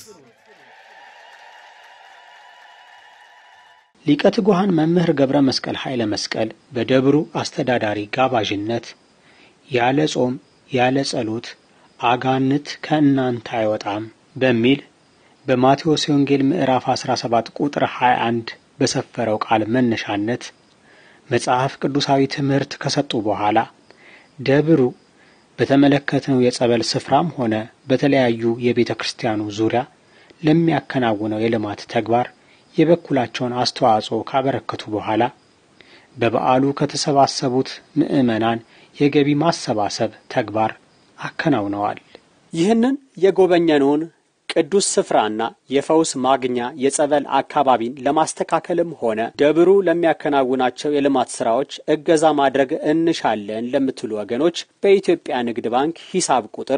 ሊቀ ትጉሃን መምህር ገብረ መስቀል ኃይለ መስቀል በደብሩ አስተዳዳሪ ጋባዥነት ያለ ጾም ያለ ጸሎት አጋንንት ከእናንተ አይወጣም በሚል በማቴዎስ ወንጌል ምዕራፍ 17 ቁጥር 21 በሰፈረው ቃል መነሻነት መጽሐፍ ቅዱሳዊ ትምህርት ከሰጡ በኋላ ደብሩ በተመለከተው የጸበል ስፍራም ሆነ በተለያዩ የቤተ ክርስቲያኑ ዙሪያ ለሚያከናውነው የልማት ተግባር የበኩላቸውን አስተዋጽኦ ካበረከቱ በኋላ በበዓሉ ከተሰባሰቡት ምዕመናን የገቢ ማሰባሰብ ተግባር አከናውነዋል። ይህንን የጎበኘነውን ቅዱስ ስፍራና የፈውስ ማግኛ የጸበል አካባቢን ለማስተካከልም ሆነ ደብሩ ለሚያከናውናቸው የልማት ስራዎች እገዛ ማድረግ እንሻለን ለምትሉ ወገኖች በኢትዮጵያ ንግድ ባንክ ሂሳብ ቁጥር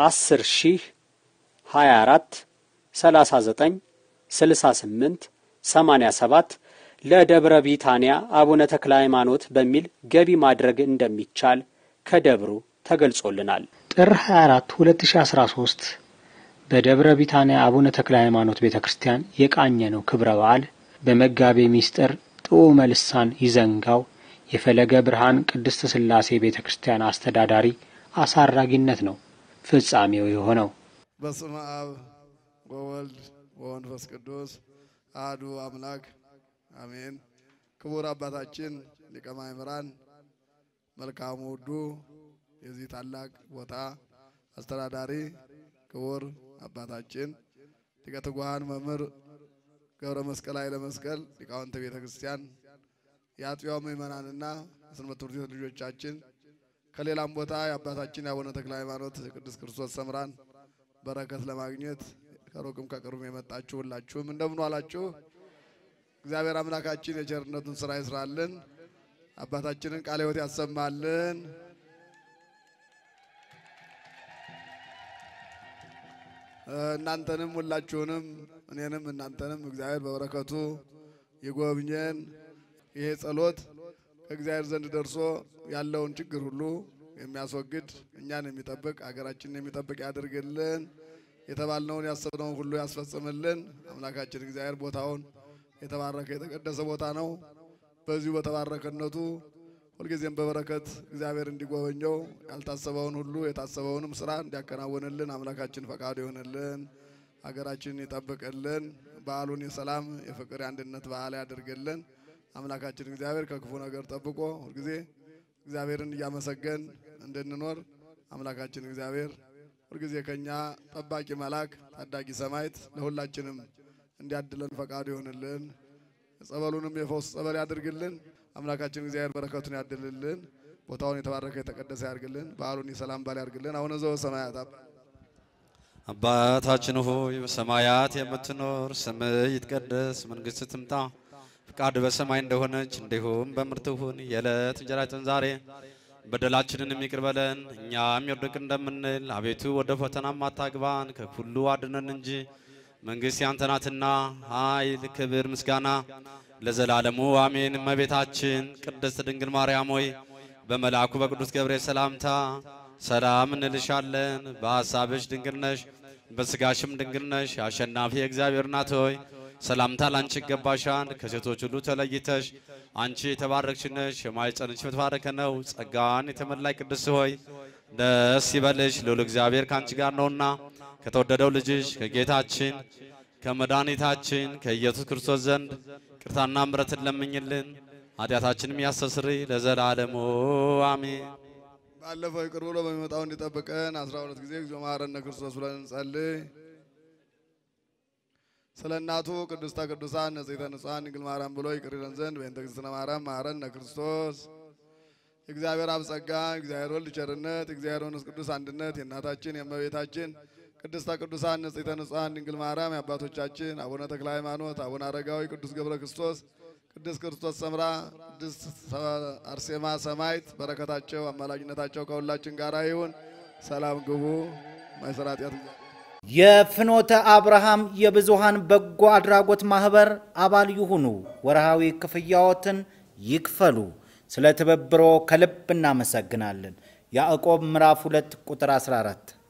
10,024 39 68 87 ለደብረ ቢታንያ አቡነ ተክለ ሃይማኖት በሚል ገቢ ማድረግ እንደሚቻል ከደብሩ ተገልጾልናል። ጥር 24 2013 በደብረ ቢታንያ አቡነ ተክለ ሃይማኖት ቤተክርስቲያን የቃኘነው ክብረ በዓል በመጋቤ ሚስጥር ጥዑመ ልሳን ይዘንጋው የፈለገ ብርሃን ቅድስት ሥላሴ ቤተክርስቲያን አስተዳዳሪ አሳራጊነት ነው ፍጻሜው የሆነው። በስመ አብ ወወልድ ወመንፈስ ቅዱስ አሐዱ አምላክ አሜን። ክቡር አባታችን ሊቀ ማእምራን መልካሙ ውዱ የዚህ ታላቅ ቦታ አስተዳዳሪ ክቡር አባታችን ሊቀ ትጉሃን መምህር ገብረ መስቀል ኃይለ መስቀል ሊቃውንተ ቤተ ክርስቲያን የአጥቢያው ምእመናንና የሰንበት ትምህርት ቤት ልጆቻችን ከሌላም ቦታ የአባታችን የአቡነ ተክለ ሃይማኖት ቅዱስ ክርስቶስ ሰምራን በረከት ለማግኘት ከሩቅም ከቅርብም የመጣችሁ ሁላችሁም እንደምን ዋላችሁ? እግዚአብሔር አምላካችን የቸርነቱን ስራ ይስራልን። አባታችንን ቃለ ሕይወት ያሰማልን። እናንተንም ሁላችሁንም እኔንም እናንተንም እግዚአብሔር በበረከቱ ይጎብኘን። ይሄ ጸሎት ከእግዚአብሔር ዘንድ ደርሶ ያለውን ችግር ሁሉ የሚያስወግድ እኛን የሚጠብቅ አገራችንን የሚጠብቅ ያድርግልን። የተባልነውን ያሰብነውን ሁሉ ያስፈጽምልን። አምላካችን እግዚአብሔር ቦታውን የተባረከ የተቀደሰ ቦታ ነው። በዚሁ በተባረከነቱ ሁልጊዜም በበረከት እግዚአብሔር እንዲጎበኘው ያልታሰበውን ሁሉ የታሰበውንም ስራ እንዲያከናውንልን አምላካችን ፈቃዱ ይሆንልን። ሀገራችንን ይጠብቅልን። በዓሉን የሰላም የፍቅር የአንድነት በዓል ያድርግልን። አምላካችን እግዚአብሔር ከክፉ ነገር ጠብቆ ሁልጊዜ እግዚአብሔርን እያመሰገን እንድንኖር አምላካችን እግዚአብሔር ሁልጊዜ ከኛ ጠባቂ መልአክ ታዳጊ ሰማዕት ለሁላችንም እንዲያድለን ፈቃዱ ይሆንልን። ጸበሉንም የፈውስ ጸበል ያድርግልን። አምላካችን እግዚአብሔር በረከቱን ያድልልን። ቦታውን የተባረከ የተቀደሰ ያድርግልን። በዓሉን የሰላም በዓል ያድርግልን። አቡነ ዘበሰማያት አባታችን ሆይ በሰማያት የምትኖር ስምህ ይትቀደስ፣ መንግስትህ ትምጣ፣ ፍቃድ በሰማይ እንደሆነች እንዲሁም በምድር ትሁን። የዕለት እንጀራችንን ዛሬ በደላችንን ይቅር በለን እኛም ይርደቅ እንደምንል፣ አቤቱ ወደ ፈተናም አታግባን ከሁሉ አድነን እንጂ መንግስት ያንተ ናትና ኃይል፣ ክብር፣ ምስጋና ለዘላለሙ አሜን። እመቤታችን ቅድስት ድንግል ማርያም ሆይ በመልአኩ በቅዱስ ገብርኤል ሰላምታ ሰላም እንልሻለን። በሐሳብሽ ድንግል ነሽ፣ በስጋሽም ድንግል ነሽ። አሸናፊ እግዚአብሔር እናት ሆይ ሰላምታ ላንቺ ይገባሻል። ከሴቶች ሁሉ ተለይተሽ አንቺ የተባረክሽ ነሽ፣ የማኅፀንሽ ፍሬ የተባረከ ነው። ጸጋን የተመላሽ ቅድስት ሆይ ደስ ይበልሽ፣ ልዑል እግዚአብሔር ካንቺ ጋር ነውና ከተወደደው ልጅሽ ከጌታችን ከመድኃኒታችን ከኢየሱስ ክርስቶስ ዘንድ ይቅርታና ምሕረትን ለምኝልን ኃጢአታችንም ያስተሰርይ ለዘላለሙ አሜን። ባለፈው ይቅር ብሎ በሚመጣው እንዲጠብቀን 12 ጊዜ እግዚኦ መሐረነ ክርስቶስ ብለን እንጸልይ። ስለ እናቱ ቅድስተ ቅዱሳን ንጽሕተ ንጹሐን ድንግል ማርያም ብሎ ይቅር ይለን ዘንድ በእንተ እግዝእትነ ማርያም መሐረነ ክርስቶስ። እግዚአብሔር አብ ጸጋ፣ እግዚአብሔር ወልድ ቸርነት፣ እግዚአብሔር መንፈስ ቅዱስ አንድነት የእናታችን የእመቤታችን ቅድስተ ቅዱሳን ንጽሕተ ንጹሐን ድንግል ማርያም የአባቶቻችን አቡነ ተክለ ሃይማኖት፣ አቡነ አረጋዊ፣ ቅዱስ ገብረ ክርስቶስ፣ ቅዱስ ክርስቶስ ሰምራ፣ ቅዱስ አርሴማ ሰማዕት በረከታቸው አማላጅነታቸው ከሁላችን ጋር ይሁን። ሰላም ግቡ። ማይሰራት የፍኖተ አብርሃም የብዙሃን በጎ አድራጎት ማህበር አባል ይሁኑ። ወርሃዊ ክፍያዎትን ይክፈሉ። ስለ ትብብሮ ከልብ እናመሰግናለን። ያዕቆብ ምዕራፍ 2 ቁጥር 14